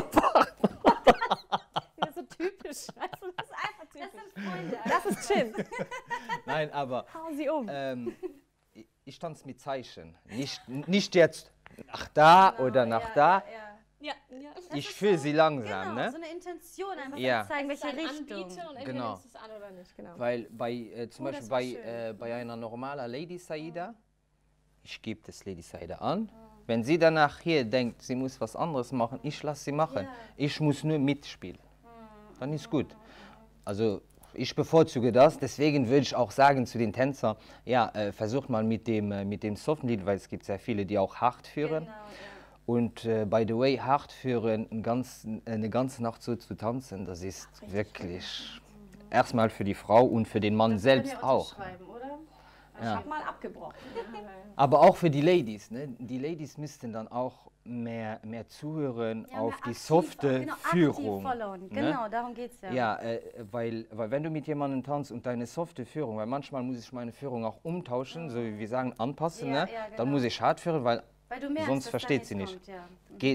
Speaker 3: ist so typisch. Also, das ist einfach typisch.
Speaker 1: Das sind Freunde.
Speaker 3: Das ist Chin.
Speaker 4: Nein, aber
Speaker 3: Hau sie um.
Speaker 4: ähm, ich, ich tanze mit Zeichen. Nicht, nicht jetzt nach da
Speaker 1: Genau,
Speaker 4: oder nach
Speaker 1: ja,
Speaker 4: da.
Speaker 1: Ja, ja.
Speaker 3: Ja, ja.
Speaker 4: Ich fühle sie langsam.
Speaker 1: Genau,
Speaker 4: Ne?
Speaker 1: so eine Intention, einfach
Speaker 4: Ja.
Speaker 1: zu zeigen, welche
Speaker 3: Ein
Speaker 1: Richtung.
Speaker 3: Anbieten und entweder
Speaker 4: Genau.
Speaker 3: nimmst du es an oder nicht. Genau.
Speaker 4: Weil bei, äh, zum
Speaker 3: Oh,
Speaker 4: Beispiel
Speaker 3: das war
Speaker 4: bei,
Speaker 3: schön.
Speaker 4: äh, bei einer normalen Lady Saida, ich gebe das Lady Saida an. Wenn sie danach hier denkt, sie muss was anderes machen, ich lasse sie machen.
Speaker 1: Ja.
Speaker 4: Ich muss nur mitspielen. Dann ist gut. Also ich bevorzuge das, deswegen würde ich auch sagen zu den Tänzern, ja, äh, versucht mal mit dem, äh, mit dem Softenlied, weil es gibt sehr viele, die auch hart führen.
Speaker 1: Genau, ja.
Speaker 4: Und äh, by the way, hart führen, ein ganz, eine ganze Nacht so zu tanzen, das ist wirklich erstmal für die Frau und für den Mann selbst auch.
Speaker 1: Oder?
Speaker 3: Ich
Speaker 4: Ja.
Speaker 3: habe mal abgebrochen.
Speaker 4: Aber auch für die Ladies. Ne? Die Ladies müssten dann auch mehr, mehr zuhören
Speaker 1: Ja,
Speaker 4: auf
Speaker 1: mehr
Speaker 4: die
Speaker 1: aktiv,
Speaker 4: softe
Speaker 1: genau,
Speaker 4: Führung.
Speaker 1: Aktiv followen.
Speaker 4: ne?
Speaker 1: Genau, darum geht es ja.
Speaker 4: Ja, äh, weil, weil wenn du mit jemandem tanzt und deine softe Führung, weil manchmal muss ich meine Führung auch umtauschen, so wie wir sagen, anpassen,
Speaker 1: Ja,
Speaker 4: ne?
Speaker 1: ja,
Speaker 4: Dann
Speaker 1: genau.
Speaker 4: muss ich hart führen, weil
Speaker 1: Weil du merkst,
Speaker 4: sonst
Speaker 1: dass
Speaker 4: versteht
Speaker 1: da
Speaker 4: sie
Speaker 1: nichts
Speaker 4: nicht.
Speaker 1: kommt, ja. Mhm.
Speaker 4: geht,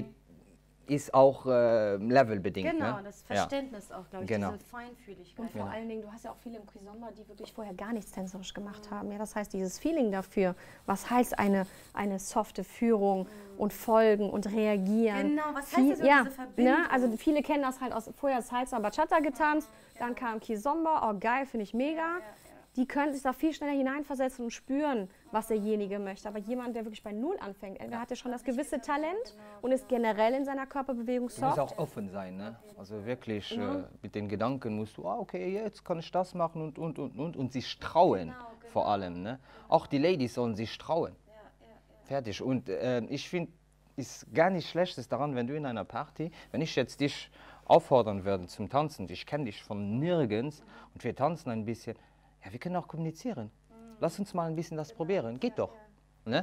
Speaker 4: ist auch äh, levelbedingt.
Speaker 1: Genau,
Speaker 4: ne?
Speaker 1: das
Speaker 4: Ja.
Speaker 1: Verständnis auch, glaube ich,
Speaker 4: Genau.
Speaker 1: diese Feinfühligkeit.
Speaker 3: Und vor
Speaker 4: Genau.
Speaker 3: allen Dingen, du hast ja auch viele im Kizomba, die wirklich vorher gar nichts tänzerisch gemacht haben. Ja, das heißt, dieses Feeling dafür, was heißt eine, eine softe Führung und folgen und reagieren.
Speaker 1: Genau, was heißt
Speaker 3: Viel-
Speaker 1: das über
Speaker 3: ja,
Speaker 1: diese Verbindung?
Speaker 3: ne? Also viele kennen das halt aus vorher Salsa Bachata getanzt, dann kam Kizomba, oh geil, finde ich mega. Die können sich da viel schneller hineinversetzen und spüren, was derjenige möchte. Aber jemand, der wirklich bei Null anfängt, entweder hat er schon das gewisse Talent und ist generell in seiner Körperbewegung
Speaker 4: Du musst
Speaker 3: soft.
Speaker 4: auch offen sein, ne? Also wirklich äh, mit den Gedanken musst du, ah, okay, jetzt kann ich das machen und, und, und, und. Und sich trauen,
Speaker 1: Genau, genau.
Speaker 4: vor allem, ne? Auch die Ladies sollen sich trauen.
Speaker 1: Ja, ja, ja.
Speaker 4: Fertig. Und äh, ich finde, ist gar nichts Schlechtes daran, wenn du in einer Party, wenn ich jetzt dich auffordern würde zum Tanzen, ich kenne dich von nirgends und wir tanzen ein bisschen, ja, wir können auch kommunizieren. Lass uns mal ein bisschen das probieren, geht doch. Ne?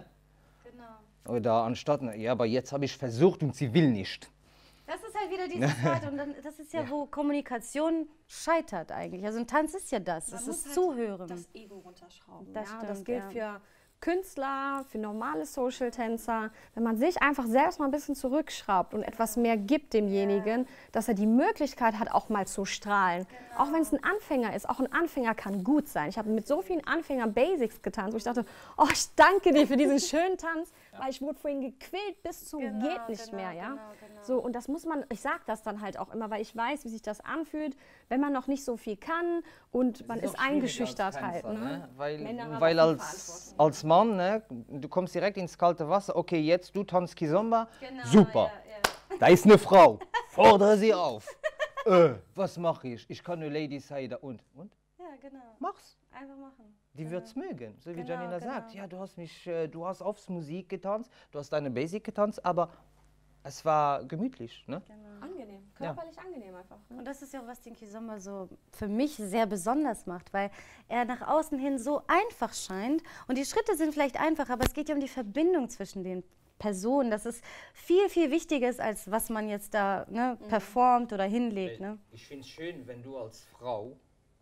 Speaker 1: Genau.
Speaker 4: Oder anstatt, ja, aber jetzt habe ich versucht und sie will nicht.
Speaker 1: Das ist halt wieder dieses Wort und dann, das ist ja, wo Kommunikation scheitert eigentlich. Also ein Tanz ist ja das, es ist Zuhören.
Speaker 3: Das Ego runterschrauben.
Speaker 1: Das
Speaker 3: ja,
Speaker 1: stimmt,
Speaker 3: das gilt
Speaker 1: ja.
Speaker 3: für Künstler, für normale Social-Tänzer. Wenn man sich einfach selbst mal ein bisschen zurückschraubt und etwas mehr gibt demjenigen, dass er die Möglichkeit hat, auch mal zu strahlen. Auch wenn es ein Anfänger ist, auch ein Anfänger kann gut sein. Ich habe mit so vielen Anfängern Basics getanzt, wo ich dachte, oh, ich danke dir für diesen schönen Tanz, weil ich wurde vorhin gequält bis zum
Speaker 1: Genau,
Speaker 3: geht nicht
Speaker 1: genau,
Speaker 3: mehr. Ja?
Speaker 1: genau, genau.
Speaker 3: So, und das muss man, ich sage das dann halt auch immer, weil ich weiß, wie sich das anfühlt, wenn man noch nicht so viel kann und man ist eingeschüchtert halt. Ne?
Speaker 4: Weil,
Speaker 3: Männer haben
Speaker 4: weil
Speaker 3: auch viel
Speaker 4: als, als Mann, ne, du kommst direkt ins kalte Wasser, okay, jetzt du tanzt Kizomba,
Speaker 1: Genau,
Speaker 4: super,
Speaker 1: ja, ja.
Speaker 4: da ist eine Frau, fordere sie auf. äh, was mache ich? Ich kann nur Lady Saida und, und?
Speaker 1: Ja, genau.
Speaker 4: Mach's.
Speaker 1: Einfach machen.
Speaker 4: Die wird's mögen, so wie
Speaker 1: Genau,
Speaker 4: Janina
Speaker 1: genau.
Speaker 4: sagt. Ja, du hast mich, äh, du hast aufs Musik getanzt, du hast deine Basic getanzt, aber es war gemütlich, ne?
Speaker 3: Angenehm, körperlich angenehm einfach. Ne?
Speaker 1: Und das ist ja auch, was den Kizomba so für mich sehr besonders macht, weil er nach außen hin so einfach scheint. Und die Schritte sind vielleicht einfach, aber es geht ja um die Verbindung zwischen den Personen. Das ist viel, viel wichtiger ist, als was man jetzt da ne, performt oder hinlegt. Ne?
Speaker 4: Ich finde es schön, wenn du als Frau,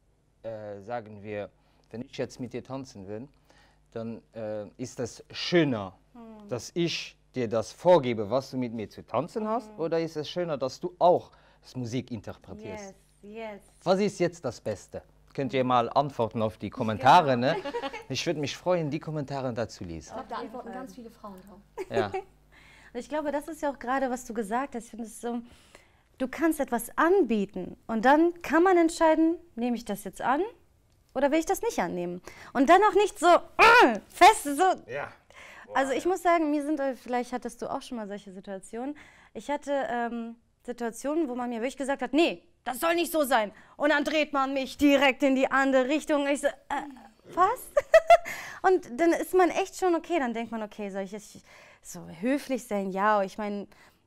Speaker 4: äh, sagen wir, wenn ich jetzt mit dir tanzen will, dann äh, ist das schöner,
Speaker 1: Hm.
Speaker 4: dass ich dir das vorgebe, was du mit mir zu tanzen hast, oder ist es schöner, dass du auch das Musik interpretierst?
Speaker 1: Yes, yes.
Speaker 4: Was ist jetzt das Beste? Könnt ihr mal antworten auf die Kommentare, ne? Ich würde mich freuen, die Kommentare dazu lesen.
Speaker 3: Ich glaube, da antworten ganz viele Frauen drauf.
Speaker 4: Ja.
Speaker 1: Und ich glaube, das ist ja auch gerade, was du gesagt hast. Ich finde es so, du kannst etwas anbieten und dann kann man entscheiden, nehme ich das jetzt an oder will ich das nicht annehmen? Und dann auch nicht so äh, fest, so.
Speaker 4: Ja.
Speaker 1: Also ich muss sagen, mir sind, äh, vielleicht hattest du auch schon mal solche Situationen, Ich hatte ähm, Situationen, wo man mir wirklich gesagt hat, nee, das soll nicht so sein. Und dann dreht man mich direkt in die andere Richtung. Ich so, äh, was? Und dann ist man echt schon okay, dann denkt man, okay, soll ich jetzt so höflich sein? Ja, ich meine,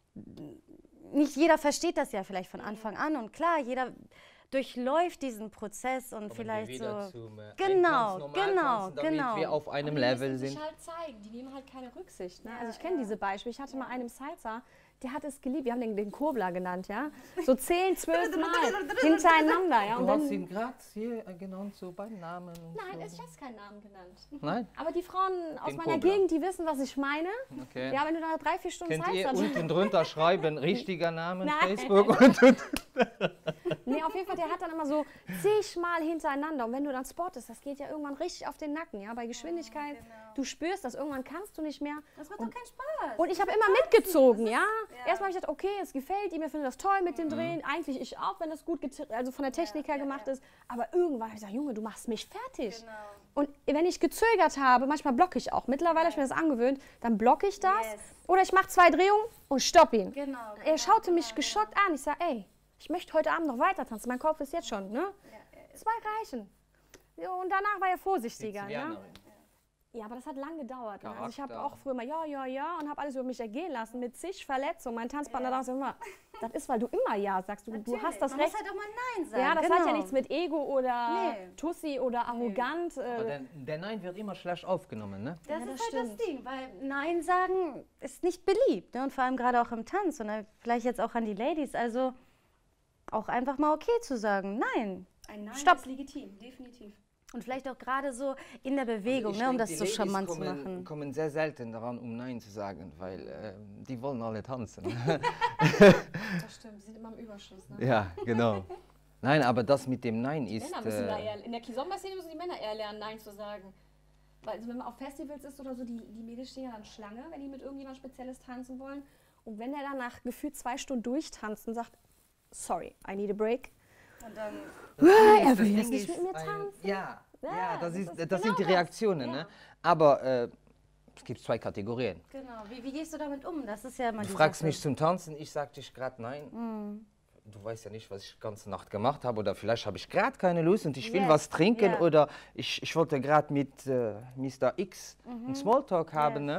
Speaker 1: nicht jeder versteht das ja vielleicht von Anfang an. Und klar, jeder durchläuft diesen Prozess und vielleicht so.
Speaker 4: Zum, äh,
Speaker 1: genau, genau,
Speaker 4: damit
Speaker 1: genau.
Speaker 4: wir auf einem
Speaker 3: die
Speaker 4: Level
Speaker 3: müssen
Speaker 4: sind.
Speaker 3: sich halt zeigen, die nehmen halt keine Rücksicht. Ne?
Speaker 1: Ja,
Speaker 3: Also ich kenne
Speaker 1: ja.
Speaker 3: diese Beispiele. Ich hatte mal einen im Salsa, der hat es geliebt. Wir haben den, den Kurbler genannt, ja. So zehn, zwölf Mal hintereinander, ja. Und
Speaker 4: Du hast
Speaker 3: dann,
Speaker 4: ihn gerade hier äh, genannt, so beim Namen. Und
Speaker 3: nein,
Speaker 4: so.
Speaker 3: ich habe keinen Namen genannt.
Speaker 4: Nein?
Speaker 3: Aber die Frauen aus
Speaker 4: Den
Speaker 3: meiner
Speaker 4: Kurbler.
Speaker 3: Gegend, die wissen, was ich meine.
Speaker 4: Okay.
Speaker 3: Ja, wenn du da drei, vier Stunden
Speaker 4: Könnt ihr
Speaker 3: Salsa
Speaker 4: unten drunter schreiben, richtiger Name,
Speaker 3: Nein.
Speaker 4: Facebook und, und
Speaker 3: Nee, auf jeden Fall, der hat dann immer so zigmal hintereinander. Und wenn du dann spottest, das geht ja irgendwann richtig auf den Nacken, ja. Bei Geschwindigkeit, du spürst das, irgendwann kannst du nicht mehr.
Speaker 1: Das macht doch keinen Spaß.
Speaker 3: Und ich habe immer mitgezogen, ja. Erstmal habe ich gedacht, okay, es gefällt ihm, er findet das toll mit dem Drehen. Eigentlich ich auch, wenn das gut, also von der Technik her gemacht ist. Aber irgendwann habe ich gesagt, Junge, du machst mich fertig.
Speaker 1: Genau.
Speaker 3: Und wenn ich gezögert habe, manchmal blocke ich auch. Mittlerweile habe ich mir das angewöhnt, dann blocke ich das.
Speaker 1: Yes.
Speaker 3: Oder ich mache zwei Drehungen und stopp ihn.
Speaker 1: Genau,
Speaker 3: Er
Speaker 1: genau,
Speaker 3: schaute mich
Speaker 1: genau,
Speaker 3: geschockt an. Ich sage, ey, ich möchte heute Abend noch weiter tanzen. Mein Kopf ist jetzt schon, ne? Zwei reichen. Ja, und danach war er vorsichtiger. Ne?
Speaker 4: Sizilianerin.
Speaker 3: Ja, aber das hat lange gedauert. Ne? Also ich habe
Speaker 4: Charakter.
Speaker 3: auch früher mal ja, ja, ja und habe alles über mich ergehen lassen mit zig Verletzungen. Mein Tanzpartner dachte immer, das ist, weil du immer ja sagst. Du, du hast das
Speaker 1: Man
Speaker 3: Recht.
Speaker 1: muss halt auch mal Nein sagen.
Speaker 3: Ja, das
Speaker 1: genau.
Speaker 3: hat ja nichts mit Ego oder
Speaker 1: Nee.
Speaker 3: Tussi oder arrogant.
Speaker 4: Aber
Speaker 3: Äh,
Speaker 4: der, der Nein wird immer schlecht aufgenommen, ne?
Speaker 1: Das
Speaker 3: Ja, das
Speaker 1: ist halt
Speaker 3: stimmt.
Speaker 1: das Ding, weil Nein sagen ist nicht beliebt. Ne? Und vor allem gerade auch im Tanz. Und vielleicht jetzt auch an die Ladies. Also auch einfach mal okay zu sagen. Nein.
Speaker 3: ein Nein
Speaker 1: Stopp.
Speaker 3: ist legitim, definitiv.
Speaker 1: Und vielleicht auch gerade so in der Bewegung,
Speaker 4: Ich
Speaker 1: ne, um
Speaker 4: denk,
Speaker 1: das
Speaker 4: die
Speaker 1: so
Speaker 4: Ladies
Speaker 1: charmant
Speaker 4: kommen,
Speaker 1: zu machen.
Speaker 4: kommen sehr selten daran, um Nein zu sagen, weil ähm, die wollen alle tanzen.
Speaker 3: Das stimmt, sie sind immer im Überschuss. Ne?
Speaker 4: Ja, genau. Nein, aber das mit dem Nein ist...
Speaker 3: Männer müssen da
Speaker 4: Äh,
Speaker 3: eher, in der Kizomba-Szene müssen die Männer eher lernen, Nein zu sagen. Weil also wenn man auf Festivals ist oder so, die, die Mädels stehen ja dann Schlange, wenn die mit irgendjemand Spezielles tanzen wollen. Und wenn der dann nach gefühlt zwei Stunden durchtanzt und sagt, sorry, I need a break.
Speaker 1: Und dann
Speaker 3: er
Speaker 4: das
Speaker 3: will
Speaker 4: Ding
Speaker 3: jetzt nicht
Speaker 4: ist
Speaker 3: mit mir
Speaker 4: ein-
Speaker 3: tanzen.
Speaker 4: Ja, ja,
Speaker 3: Ja,
Speaker 4: das,
Speaker 3: das
Speaker 4: ist,
Speaker 3: ist
Speaker 4: das
Speaker 3: genau
Speaker 4: sind die
Speaker 3: das.
Speaker 4: Reaktionen.
Speaker 3: Ja.
Speaker 4: Ne? Aber äh, es gibt zwei Kategorien.
Speaker 1: Genau. Wie, wie gehst du damit um? Das ist ja immer
Speaker 4: Du
Speaker 1: die
Speaker 4: fragst
Speaker 1: Sache.
Speaker 4: mich zum Tanzen, ich sag dich gerade nein.
Speaker 1: Mhm.
Speaker 4: Du weißt ja nicht, was ich die ganze Nacht gemacht habe oder vielleicht habe ich gerade keine Lust und ich will
Speaker 1: Yes,
Speaker 4: was trinken
Speaker 1: ja.
Speaker 4: oder ich, ich wollte gerade mit äh, Mister X einen Smalltalk haben.
Speaker 1: Mhm. Yes.
Speaker 4: Ne?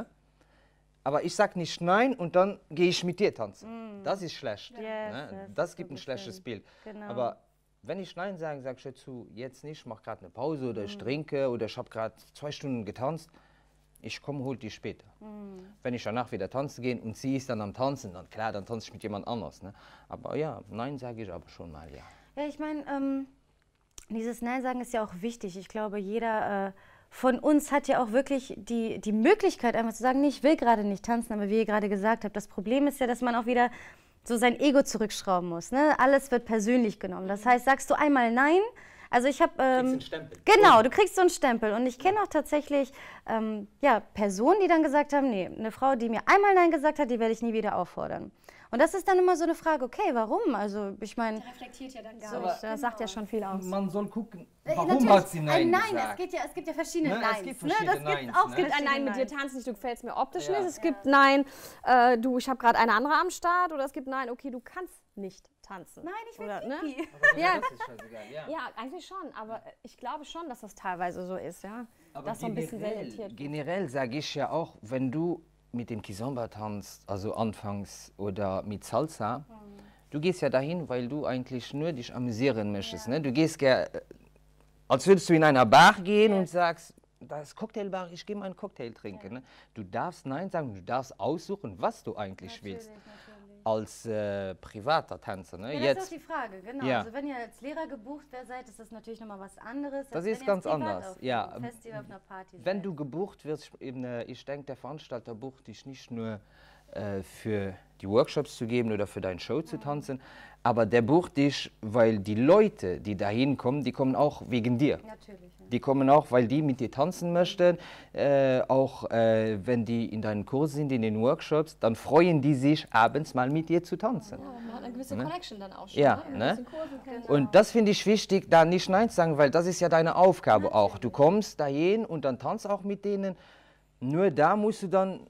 Speaker 4: Aber ich sag nicht nein und dann gehe ich mit dir tanzen. Das ist schlecht.
Speaker 1: Yes,
Speaker 4: Ne?
Speaker 1: yes,
Speaker 4: Das
Speaker 1: das
Speaker 4: gibt ein
Speaker 1: ist
Speaker 4: schlechtes
Speaker 1: schön.
Speaker 4: Bild.
Speaker 1: Genau.
Speaker 4: Aber wenn ich nein sage, sag ich dazu, jetzt nicht, ich mache gerade eine Pause oder
Speaker 1: Mhm.
Speaker 4: ich trinke oder ich habe gerade zwei Stunden getanzt. Ich komme, hol dich später.
Speaker 1: Mhm.
Speaker 4: Wenn ich danach wieder tanzen gehe und sie ist dann am Tanzen, dann klar, dann tanze ich mit jemand anders. Ne? Aber ja, nein sage ich aber schon mal, ja.
Speaker 1: Ja, ich meine, ähm, dieses Nein sagen ist ja auch wichtig. Ich glaube, jeder äh, von uns hat ja auch wirklich die, die Möglichkeit, einfach zu sagen, nee, ich will gerade nicht tanzen. Aber wie ihr gerade gesagt habt, das Problem ist ja, dass man auch wieder so sein Ego zurückschrauben muss. Ne? Alles wird persönlich genommen. Das heißt, sagst du einmal Nein, also ich habe... Ähm,
Speaker 4: Stempel.
Speaker 1: Genau, du kriegst so einen Stempel. Und ich kenne auch tatsächlich ähm, ja, Personen, die dann gesagt haben, nee, eine Frau, die mir einmal Nein gesagt hat, die werde ich nie wieder auffordern. Und das ist dann immer so eine Frage, okay, warum? Also ich meine...
Speaker 3: Reflektiert ja dann gar
Speaker 4: So,
Speaker 3: nicht. Das sagt ja schon viel aus.
Speaker 4: Man soll gucken,
Speaker 1: Äh,
Speaker 4: warum
Speaker 1: natürlich,
Speaker 4: hat sie Nein
Speaker 1: ein Nein,
Speaker 4: gesagt.
Speaker 1: es, geht ja, es gibt ja verschiedene
Speaker 4: Ne, es
Speaker 1: Neins.
Speaker 4: gibt
Speaker 1: ne?
Speaker 4: verschiedene
Speaker 1: Das gibt's
Speaker 4: Neins,
Speaker 1: auch
Speaker 4: ne?
Speaker 3: Es gibt ein Nein,
Speaker 1: verschiedene
Speaker 3: mit dir
Speaker 1: Neins.
Speaker 3: tanzen nicht, du gefällst mir optisch
Speaker 4: Ja.
Speaker 3: nicht. Es gibt Nein, äh, du, ich habe gerade eine andere am Start. Oder es gibt Nein, okay, du kannst nicht tanzen.
Speaker 1: Nein, ich will
Speaker 3: Oder, ne?
Speaker 1: Kiki.
Speaker 3: Ja.
Speaker 4: Das ist scheißegal, ja.
Speaker 3: Ja, eigentlich schon, aber ich glaube schon, dass das teilweise so ist, ja.
Speaker 4: Aber
Speaker 3: dass so ein bisschen
Speaker 4: generell,
Speaker 3: selektiert wird.
Speaker 4: generell sage ich ja auch, wenn du mit dem Kizomba tanzt, also anfangs oder mit Salsa, du gehst ja dahin, weil du eigentlich nur dich amüsieren möchtest. Ne? Du gehst gerne, als würdest du in einer Bar gehen und sagst, da ist Cocktailbar, ich gehe mal einen Cocktail trinken. Ne? Du darfst Nein sagen, du darfst aussuchen, was du eigentlich willst. Als äh, privater Tänzer. Ne?
Speaker 1: Ja, das
Speaker 4: Jetzt,
Speaker 1: ist auch die Frage, genau.
Speaker 4: Ja.
Speaker 1: Also wenn ihr als Lehrer gebucht wer seid, ist das natürlich nochmal was anderes.
Speaker 4: Das
Speaker 1: als
Speaker 4: ist
Speaker 1: wenn ihr
Speaker 4: ganz
Speaker 1: jetzt privat
Speaker 4: anders,
Speaker 1: auf
Speaker 4: ja.
Speaker 1: einem Festival, auf einer Party
Speaker 4: wenn
Speaker 1: seid.
Speaker 4: du gebucht wirst, eben, äh, ich denke, der Veranstalter bucht dich nicht nur äh, für die Workshops zu geben oder für deine Show zu tanzen, aber der bucht dich, weil die Leute, die da hinkommen, die kommen auch wegen dir.
Speaker 1: Natürlich. Ja.
Speaker 4: Die kommen auch, weil die mit dir tanzen möchten. Äh, auch äh, wenn die in deinen Kursen sind, in den Workshops, dann freuen die sich, abends mal mit dir zu tanzen.
Speaker 3: Ja, man hat eine gewisse Connection dann auch schon.
Speaker 4: Ja,
Speaker 3: ne? Wenn man
Speaker 4: ne?
Speaker 3: aus den Kursen kennt.
Speaker 4: Und das finde ich wichtig, da nicht Nein zu sagen, weil das ist ja deine Aufgabe auch. Du kommst dahin und dann tanzt auch mit denen. Nur da musst du dann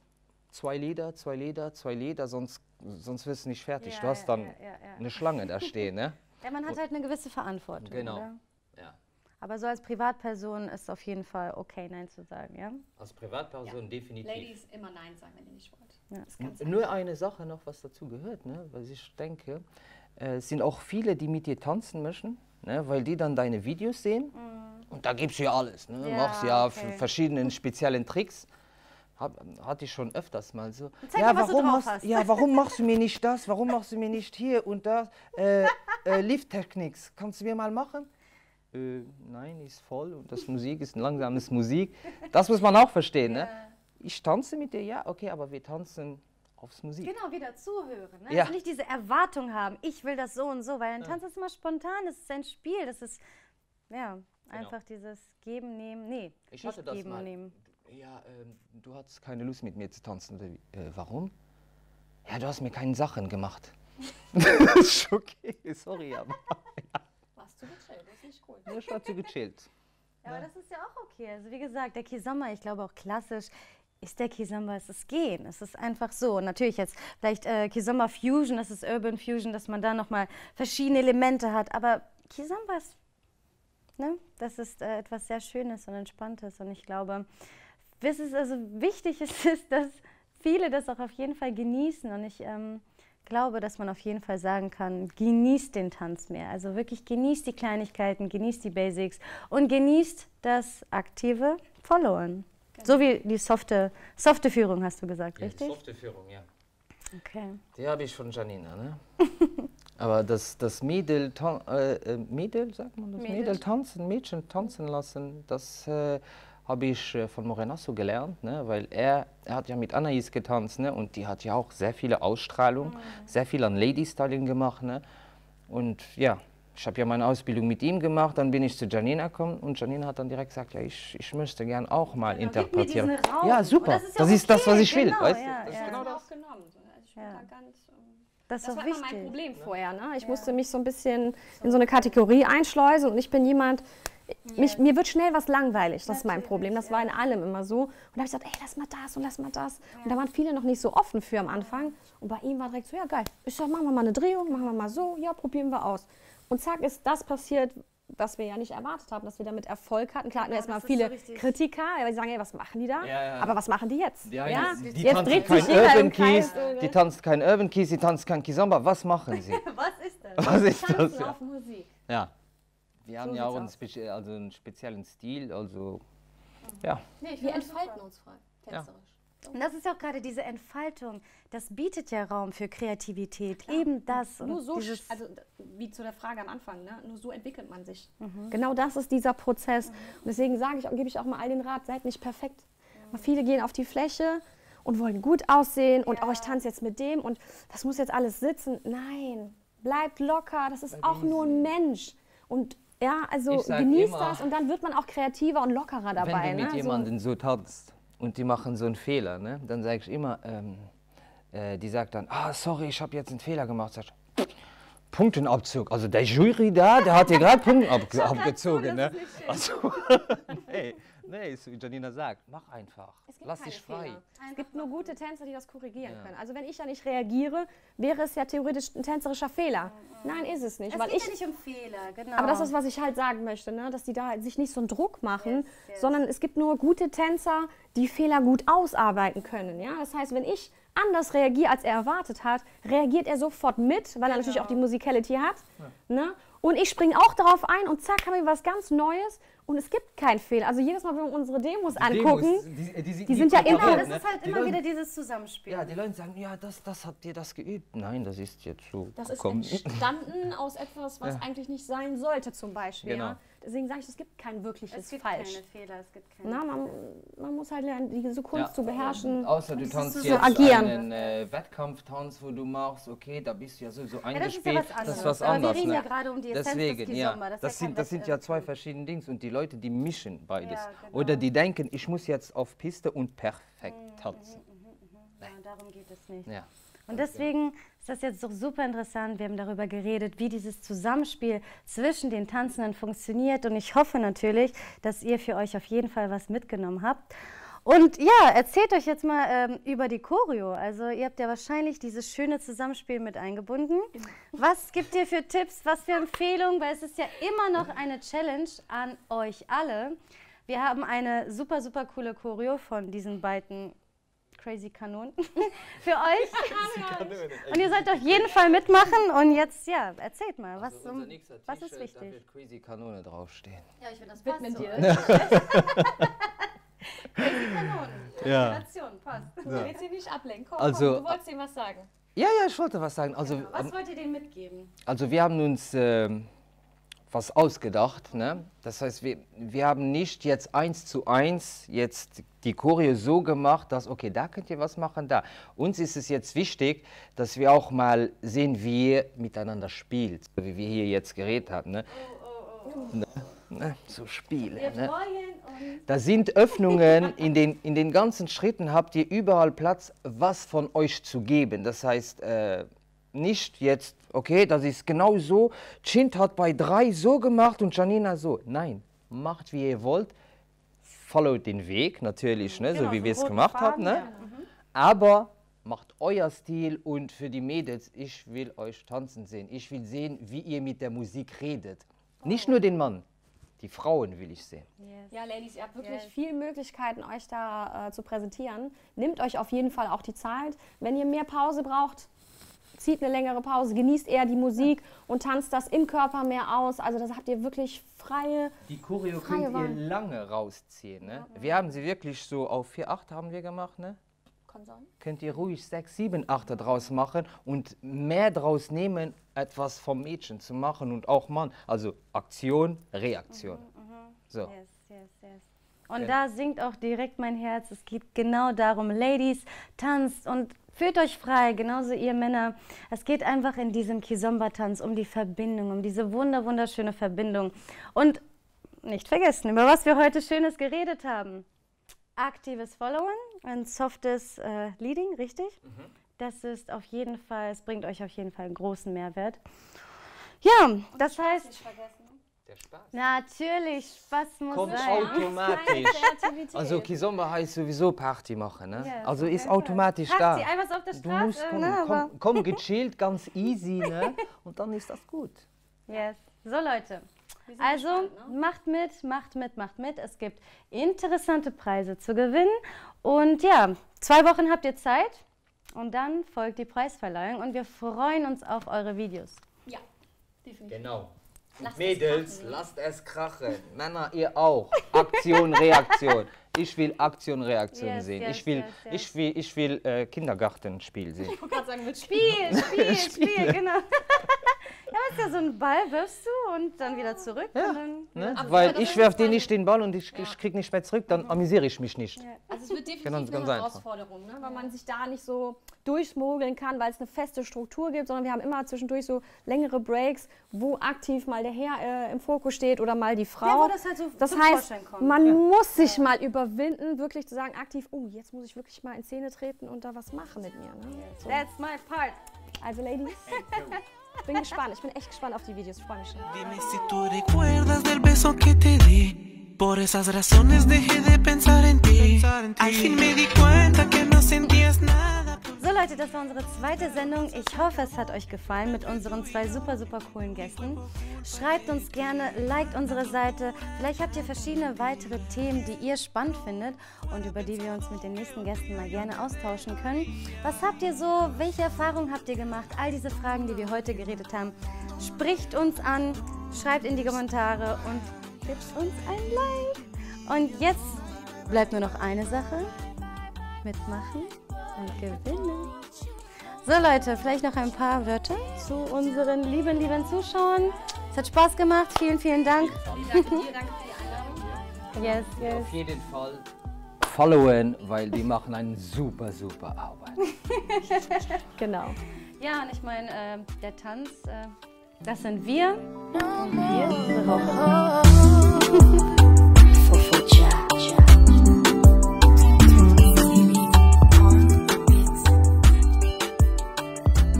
Speaker 4: zwei Lieder, zwei Lieder, zwei Lieder, sonst, sonst wirst du nicht fertig.
Speaker 1: Ja,
Speaker 4: du hast
Speaker 1: ja,
Speaker 4: dann
Speaker 1: ja, ja, ja.
Speaker 4: eine Schlange da stehen, ne?
Speaker 1: Ja, man hat halt eine gewisse Verantwortung,
Speaker 4: Genau.
Speaker 1: oder?
Speaker 4: Ja.
Speaker 1: Aber so als Privatperson ist auf jeden Fall okay, Nein zu sagen, ja?
Speaker 4: Als Privatperson
Speaker 3: Ja.
Speaker 4: definitiv.
Speaker 3: Ladies immer Nein sagen, wenn ihr nicht wollt.
Speaker 1: Ja.
Speaker 3: Das ist ganz
Speaker 4: Nur eine Sache noch, was dazu gehört, ne? Was ich denke, äh, es sind auch viele, die mit dir tanzen möchten, ne? Weil die dann deine Videos sehen und da gibst du ja alles, ne?
Speaker 1: Ja,
Speaker 4: Machst ja
Speaker 1: okay.
Speaker 4: verschiedene speziellen Tricks. Hab, hatte ich schon öfters mal so.
Speaker 1: Zeig
Speaker 4: Ja
Speaker 1: mir, was du
Speaker 4: warum,
Speaker 1: drauf
Speaker 4: machst,
Speaker 1: hast.
Speaker 4: ja, warum machst du mir nicht das? Warum machst du mir nicht hier und das? Äh, äh, Lift-Techniques, kannst du mir mal machen? Äh, nein, ist voll und das Musik ist ein langsames Musik. Das muss man auch verstehen, ne? Ich tanze mit dir, ja, okay, aber wir tanzen aufs Musik.
Speaker 1: Genau, wieder zuhören. Ne?
Speaker 4: Ja.
Speaker 1: Also nicht diese Erwartung haben, ich will das so und so, weil ein Tanz ist immer spontan, das ist ein Spiel, das ist, ja, einfach dieses Geben, Nehmen, nee,
Speaker 4: Ich
Speaker 1: nicht
Speaker 4: hatte das
Speaker 1: Geben
Speaker 4: mal.
Speaker 1: und Nehmen.
Speaker 4: Ja, ähm, du hattest keine Lust mit mir zu tanzen. Oder wie? Äh, warum? Ja, du hast mir keine Sachen gemacht. Das ist okay, sorry, aber
Speaker 3: Warst du gechillt, das ist nicht cool.
Speaker 4: ich war zu gechillt.
Speaker 1: Ja, aber das ist ja auch okay. Also wie gesagt, der Kizomba, ich glaube auch klassisch, ist der Kizomba, es ist Gehen. Es ist einfach so. Und natürlich jetzt vielleicht äh, Kizomba Fusion, das ist Urban Fusion, dass man da nochmal verschiedene Elemente hat. Aber Kizomba ist, ne, das ist äh, etwas sehr Schönes und Entspanntes. Und ich glaube, was es also wichtig ist, ist, dass viele das auch auf jeden Fall genießen. Und ich ähm, glaube, dass man auf jeden Fall sagen kann, genießt den Tanz mehr. Also wirklich genießt die Kleinigkeiten, genießt die Basics und genießt das aktive Followen. Genau. So wie die softe, softe Führung, hast du gesagt, richtig?
Speaker 4: Ja, softe Führung, ja.
Speaker 1: Okay.
Speaker 4: Die habe ich von Janina, ne? Aber das, das Mädel, tan- äh, äh, Mädel, sagt man das?
Speaker 3: Mädel.
Speaker 4: Mädel tanzen, Mädchen tanzen lassen, das äh, habe ich äh, von Morenasso gelernt, ne? Weil er, er hat ja mit Anais getanzt, ne? Und die hat ja auch sehr viele Ausstrahlung, mhm. sehr viel an Lady-Styling gemacht, ne? Und ja, ich habe ja meine Ausbildung mit ihm gemacht, dann bin ich zu Janina gekommen und Janina hat dann direkt gesagt, ja, ich, ich möchte gern auch mal
Speaker 1: Genau,
Speaker 4: interpretieren.
Speaker 1: gib mir diesen Raum.
Speaker 4: Ja, super,
Speaker 1: Und das ist ja
Speaker 4: das ist das, was
Speaker 1: okay,
Speaker 4: ich will,
Speaker 1: genau,
Speaker 4: weißt
Speaker 1: ja,
Speaker 4: du? Das
Speaker 1: ja.
Speaker 4: ist genau
Speaker 3: Das
Speaker 4: das.
Speaker 3: auch genommen. Also ich bin
Speaker 1: Ja.
Speaker 3: da ganz, ähm,
Speaker 1: Das ist
Speaker 3: das
Speaker 1: auch
Speaker 3: war immer
Speaker 1: wichtig.
Speaker 3: mein Problem vorher. Ne? Ich musste mich so ein bisschen in so eine Kategorie einschleusen und ich bin jemand, mich, mir wird schnell was langweilig, das ist mein Problem. Das war in allem immer so. Und da habe ich gesagt, ey, lass mal das und lass mal das. Und da waren viele noch nicht so offen für am Anfang. Und bei ihm war direkt so, ja geil, ich sag, machen wir mal eine Drehung, machen wir mal so, ja, probieren wir aus. Und zack, ist das passiert, was wir ja nicht erwartet haben, dass wir damit Erfolg hatten. Klar hatten wir
Speaker 1: Genau,
Speaker 3: erstmal
Speaker 1: das ist
Speaker 3: viele
Speaker 1: so richtig.
Speaker 3: Kritiker, weil die sagen, ey, was machen die da?
Speaker 4: Ja, ja.
Speaker 3: Aber was machen die jetzt?
Speaker 4: Ja,
Speaker 3: ja?
Speaker 4: die, die
Speaker 3: Jetzt
Speaker 4: tanzt
Speaker 3: dreht
Speaker 4: kein
Speaker 3: sich jeder
Speaker 4: Urban
Speaker 3: im Kreis.
Speaker 4: Keys, die tanzt kein Urban Keys, die tanzt kein Kizomba. Was machen sie?
Speaker 1: Was ist das?
Speaker 4: Was ist das?
Speaker 3: Tanzen
Speaker 4: Ja.
Speaker 3: auf Musik.
Speaker 4: Ja. Wir haben
Speaker 3: So
Speaker 4: ja auch
Speaker 3: sieht's
Speaker 4: einen,
Speaker 3: aus.
Speaker 4: spezi also einen speziellen Stil, also ja.
Speaker 3: Nee, wir entfalten uns frei,
Speaker 4: Ja.
Speaker 3: tänzerisch.
Speaker 1: Und das ist ja auch gerade diese Entfaltung, das bietet ja Raum für Kreativität, eben das. Und
Speaker 3: Nur so,
Speaker 1: dieses,
Speaker 3: also wie zu der Frage am Anfang, ne? Nur so entwickelt man sich. Genau das ist dieser Prozess. Und deswegen sage ich, gebe ich auch mal all den Rat, seid nicht perfekt. Weil viele gehen auf die Fläche und wollen gut aussehen und oh, ich tanze jetzt mit dem und das muss jetzt alles sitzen. Nein, bleibt locker, das ist auch nur ein Mensch. Und ja, also
Speaker 4: Ich sag
Speaker 3: genießt
Speaker 4: immer,
Speaker 3: das und dann wird man auch kreativer und lockerer dabei.
Speaker 4: Wenn du mit
Speaker 3: ne?
Speaker 4: jemandem so tanzt und die machen so einen Fehler, ne, dann sage ich immer, ähm, äh, die sagt dann, ah, sorry, ich habe jetzt einen Fehler gemacht. Sag ich, Punktenabzug. Also der Jury da, der hat dir gerade Punkte ab abgezogen. Ne? Also, nee, nee, so wie Janina sagt, mach einfach,
Speaker 3: Es gibt
Speaker 4: lass
Speaker 3: keine
Speaker 4: dich frei.
Speaker 3: Fehler. Es gibt nur gute Tänzer, die das korrigieren können. Also wenn ich da nicht reagiere, wäre es ja theoretisch ein tänzerischer Fehler. Nein, ist es nicht.
Speaker 1: es
Speaker 3: weil
Speaker 1: geht
Speaker 3: ich,
Speaker 1: ja nicht um Fehler, genau.
Speaker 3: aber das ist, was ich halt sagen möchte, ne? Dass die da sich nicht so einen Druck machen,
Speaker 1: Yes, yes.
Speaker 3: sondern es gibt nur gute Tänzer, die Fehler gut ausarbeiten können. Ja? Das heißt, wenn ich anders reagiere, als er erwartet hat, reagiert er sofort mit, weil er natürlich auch die Musicality hat. Ne? Und ich springe auch darauf ein und zack, haben wir was ganz Neues und es gibt keinen Fehler. Also jedes Mal, wenn wir unsere Demos angucken,
Speaker 4: Demos, die, die,
Speaker 3: die sind ja
Speaker 1: Genau,
Speaker 3: immer-
Speaker 1: das ist halt
Speaker 4: Die
Speaker 1: immer
Speaker 4: Leute-
Speaker 1: wieder dieses Zusammenspiel.
Speaker 4: Ja, die Leute sagen, ja, das, das habt ihr das geübt. Nein, das ist jetzt so
Speaker 3: das ist
Speaker 4: gekommen.
Speaker 3: entstanden aus etwas, was eigentlich nicht sein sollte zum Beispiel.
Speaker 4: Genau.
Speaker 3: Ja? Deswegen sage ich, es gibt kein wirkliches
Speaker 1: es gibt
Speaker 3: Falsch.
Speaker 1: keine Fehler, es gibt keine
Speaker 3: Na, man, man muss halt lernen, diese Kunst
Speaker 4: Ja.
Speaker 3: zu beherrschen.
Speaker 4: Außer du tanzt
Speaker 3: so
Speaker 4: jetzt
Speaker 3: agieren.
Speaker 4: einen äh, Wettkampftanz, wo du machst, okay, da bist du ja so, so
Speaker 1: Ja, das ist
Speaker 4: eingespielt.
Speaker 1: ja was anderes.
Speaker 4: Das ist was
Speaker 1: Aber
Speaker 4: anderes.
Speaker 1: wir reden
Speaker 4: ne?
Speaker 1: ja gerade um die Essenz
Speaker 4: Deswegen,
Speaker 1: des
Speaker 4: ja.
Speaker 1: Kizomba.
Speaker 4: Das,
Speaker 1: Das, ist ja
Speaker 4: sind,
Speaker 1: kein
Speaker 4: das sind ja
Speaker 1: Wett-
Speaker 4: zwei verschiedene Dinge und die Leute, die mischen beides.
Speaker 1: Ja, genau.
Speaker 4: Oder die denken, ich muss jetzt auf Piste und perfekt tanzen.
Speaker 1: Ja, darum geht es nicht.
Speaker 4: Ja.
Speaker 1: Und deswegen ist das jetzt doch super interessant. Wir haben darüber geredet, wie dieses Zusammenspiel zwischen den Tanzenden funktioniert. Und ich hoffe natürlich, dass ihr für euch auf jeden Fall was mitgenommen habt. Und ja, erzählt euch jetzt mal ähm, über die Choreo. Also ihr habt ja wahrscheinlich dieses schöne Zusammenspiel mit eingebunden. Was gibt ihr für Tipps, was für Empfehlungen? Weil es ist ja immer noch eine Challenge an euch alle. Wir haben eine super, super coole Choreo von diesen beiden Crazy Kanonen für euch. Und ihr sollt auf jeden Fall mitmachen. Und jetzt, ja, erzählt mal, was,
Speaker 4: Also
Speaker 1: um,
Speaker 4: unser
Speaker 1: was ist
Speaker 4: T-Shirt,
Speaker 1: wichtig?
Speaker 4: Da wird Crazy Kanone draufstehen.
Speaker 1: Ja, ich finde das
Speaker 3: Widmen
Speaker 1: passt
Speaker 3: dir.
Speaker 1: Crazy Kanonen.
Speaker 4: Ja.
Speaker 1: Relation, passt.
Speaker 3: Du willst ihn nicht ablenken. Komm,
Speaker 4: Also-
Speaker 3: komm, du wolltest ihm was sagen.
Speaker 4: Ja, ja, ich wollte was sagen. Also,
Speaker 1: Was
Speaker 4: ähm,
Speaker 1: wollt ihr denen mitgeben?
Speaker 4: also wir haben uns ähm, was ausgedacht. Ne? Das heißt, wir, wir haben nicht jetzt eins zu eins jetzt die Choreo so gemacht, dass, okay, da könnt ihr was machen, da. Uns ist es jetzt wichtig, dass wir auch mal sehen, wie ihr miteinander spielt, so wie wir hier jetzt geredet haben. Ne?
Speaker 1: Oh, oh, oh.
Speaker 4: Ne? Ne? So Spiele.
Speaker 1: Wir
Speaker 4: Ne?
Speaker 1: freuen uns.
Speaker 4: Da sind Öffnungen, in den, in den ganzen Schritten habt ihr überall Platz, was von euch zu geben. Das heißt, äh, nicht jetzt, okay, das ist genau so, Chint hat bei drei so gemacht und Janina so. Nein, macht wie ihr wollt, followt den Weg natürlich, ne,
Speaker 1: Genau,
Speaker 4: so wie
Speaker 1: so
Speaker 4: wir es
Speaker 1: roten
Speaker 4: gemacht
Speaker 1: Faden,
Speaker 4: haben. Ne?
Speaker 1: ja. Mhm.
Speaker 4: Aber macht euer Stil und für die Mädels, ich will euch tanzen sehen. Ich will sehen, wie ihr mit der Musik redet. Nicht nur den Mann, die Frauen will ich sehen.
Speaker 1: Yes.
Speaker 3: Ja, Ladies, ihr habt wirklich
Speaker 1: Yes.
Speaker 3: viele Möglichkeiten, euch da äh, zu präsentieren. Nehmt euch auf jeden Fall auch die Zeit. Wenn ihr mehr Pause braucht, zieht eine längere Pause, genießt eher die Musik und tanzt das im Körper mehr aus. Also das habt ihr wirklich freie...
Speaker 4: Die Choreo
Speaker 3: Freie
Speaker 4: könnt
Speaker 3: Wahl.
Speaker 4: ihr lange rausziehen. Ne? Wir haben sie wirklich so auf vier acht haben wir gemacht. Ne? Könnt ihr ruhig sechs, sieben, acht draus machen und mehr draus nehmen, etwas vom Mädchen zu machen und auch Mann. Also Aktion, Reaktion. So.
Speaker 1: Yes, yes, yes. Und da singt auch direkt mein Herz. Es geht genau darum, Ladies, tanzt und fühlt euch frei, genauso ihr Männer. Es geht einfach in diesem Kizomba-Tanz um die Verbindung, um diese wunder wunderschöne Verbindung. Und nicht vergessen, über was wir heute Schönes geredet haben. Aktives Followen, ein softes äh, Leading, richtig? Mhm. Das ist auf jeden Fall, es bringt euch auf jeden Fall einen großen Mehrwert. Ja, das heißt...
Speaker 4: Der Spaß.
Speaker 1: Natürlich, Spaß muss
Speaker 4: Kommt
Speaker 1: sein.
Speaker 4: automatisch.
Speaker 3: Kreativität.
Speaker 4: Also Kizomba heißt sowieso Party machen. Ne?
Speaker 1: Yes,
Speaker 4: also
Speaker 1: auf
Speaker 4: ist
Speaker 1: jeden Fall.
Speaker 4: automatisch
Speaker 1: Taxi,
Speaker 4: da.
Speaker 1: einfach so auf der
Speaker 4: Du
Speaker 1: Straße,
Speaker 4: musst kommen,
Speaker 1: ne, aber-
Speaker 4: komm, komm gechillt, ganz easy, ne? Und dann ist das gut.
Speaker 1: Yes. So Leute, also macht mit, macht mit, macht mit. Es gibt interessante Preise zu gewinnen. Und ja, zwei Wochen habt ihr Zeit und dann folgt die Preisverleihung und wir freuen uns auf eure Videos.
Speaker 3: Ja, definitiv.
Speaker 4: Genau.
Speaker 3: Lasst es
Speaker 4: Mädels,
Speaker 3: krachen.
Speaker 4: lasst es krachen. Männer, ihr auch. Aktion, Reaktion. Ich will Aktion, Reaktion
Speaker 1: Yes,
Speaker 4: sehen.
Speaker 1: yes,
Speaker 4: ich will,
Speaker 1: yes, yes.
Speaker 4: ich will, ich will äh, Kindergartenspiel sehen.
Speaker 3: Ich wollte gerade sagen, mit
Speaker 1: Spiel, Spiel, Spiel, genau. Ja, aber ist ja so ein Ball, wirfst du und dann wieder zurück.
Speaker 4: Ja,
Speaker 1: Und dann
Speaker 4: ne?
Speaker 3: Aber
Speaker 4: Weil
Speaker 3: das
Speaker 4: ich
Speaker 3: ist
Speaker 4: werf dir
Speaker 3: meine-
Speaker 4: nicht den Ball und ich, ich krieg nicht mehr zurück, dann amüsiere ich mich nicht.
Speaker 3: Also es wird definitiv
Speaker 4: Genau,
Speaker 3: eine
Speaker 4: ganz einfach.
Speaker 3: Herausforderung, ne? Weil man sich da nicht so durchmogeln kann, weil es eine feste Struktur gibt, sondern wir haben immer zwischendurch so längere Breaks, wo aktiv mal der Herr äh, im Fokus steht oder mal die Frau.
Speaker 1: Ja, wo das halt so
Speaker 3: das
Speaker 1: zum
Speaker 3: heißt,
Speaker 1: Vorschein kommt.
Speaker 3: man muss sich mal überwinden, wirklich zu sagen, aktiv, oh, jetzt muss ich wirklich mal in Szene treten und da was machen mit mir. Ne? So.
Speaker 1: That's my part.
Speaker 3: Also Ladies, ich bin gespannt, ich bin echt gespannt auf die Videos, ich freue mich schon.
Speaker 2: Dime si tú recuerdas del beso que te di. Por esas razones dejé de pensar en ti. Al fin me di cuenta que no sentías nada.
Speaker 1: So Leute, das war unsere zweite Sendung. Ich hoffe, es hat euch gefallen mit unseren zwei super, super coolen Gästen. Schreibt uns gerne, liked unsere Seite. Vielleicht habt ihr verschiedene weitere Themen, die ihr spannend findet und über die wir uns mit den nächsten Gästen mal gerne austauschen können. Was habt ihr so? Welche Erfahrungen habt ihr gemacht? All diese Fragen, die wir heute geredet haben. Spricht uns an, schreibt in die Kommentare und gebt uns ein Like. Und jetzt bleibt nur noch eine Sache. Mitmachen und gewinnen. So Leute, vielleicht noch ein paar Wörter zu unseren lieben, lieben Zuschauern. Es hat Spaß gemacht. Vielen, vielen Dank.
Speaker 3: Danke dir, danke für die Einladung.
Speaker 1: Yes, yes.
Speaker 4: Auf jeden Fall followen, weil die machen eine super, super Arbeit.
Speaker 3: Genau.
Speaker 1: Ja, und ich meine, äh, der Tanz, äh, das sind wir. Und wir brauchen.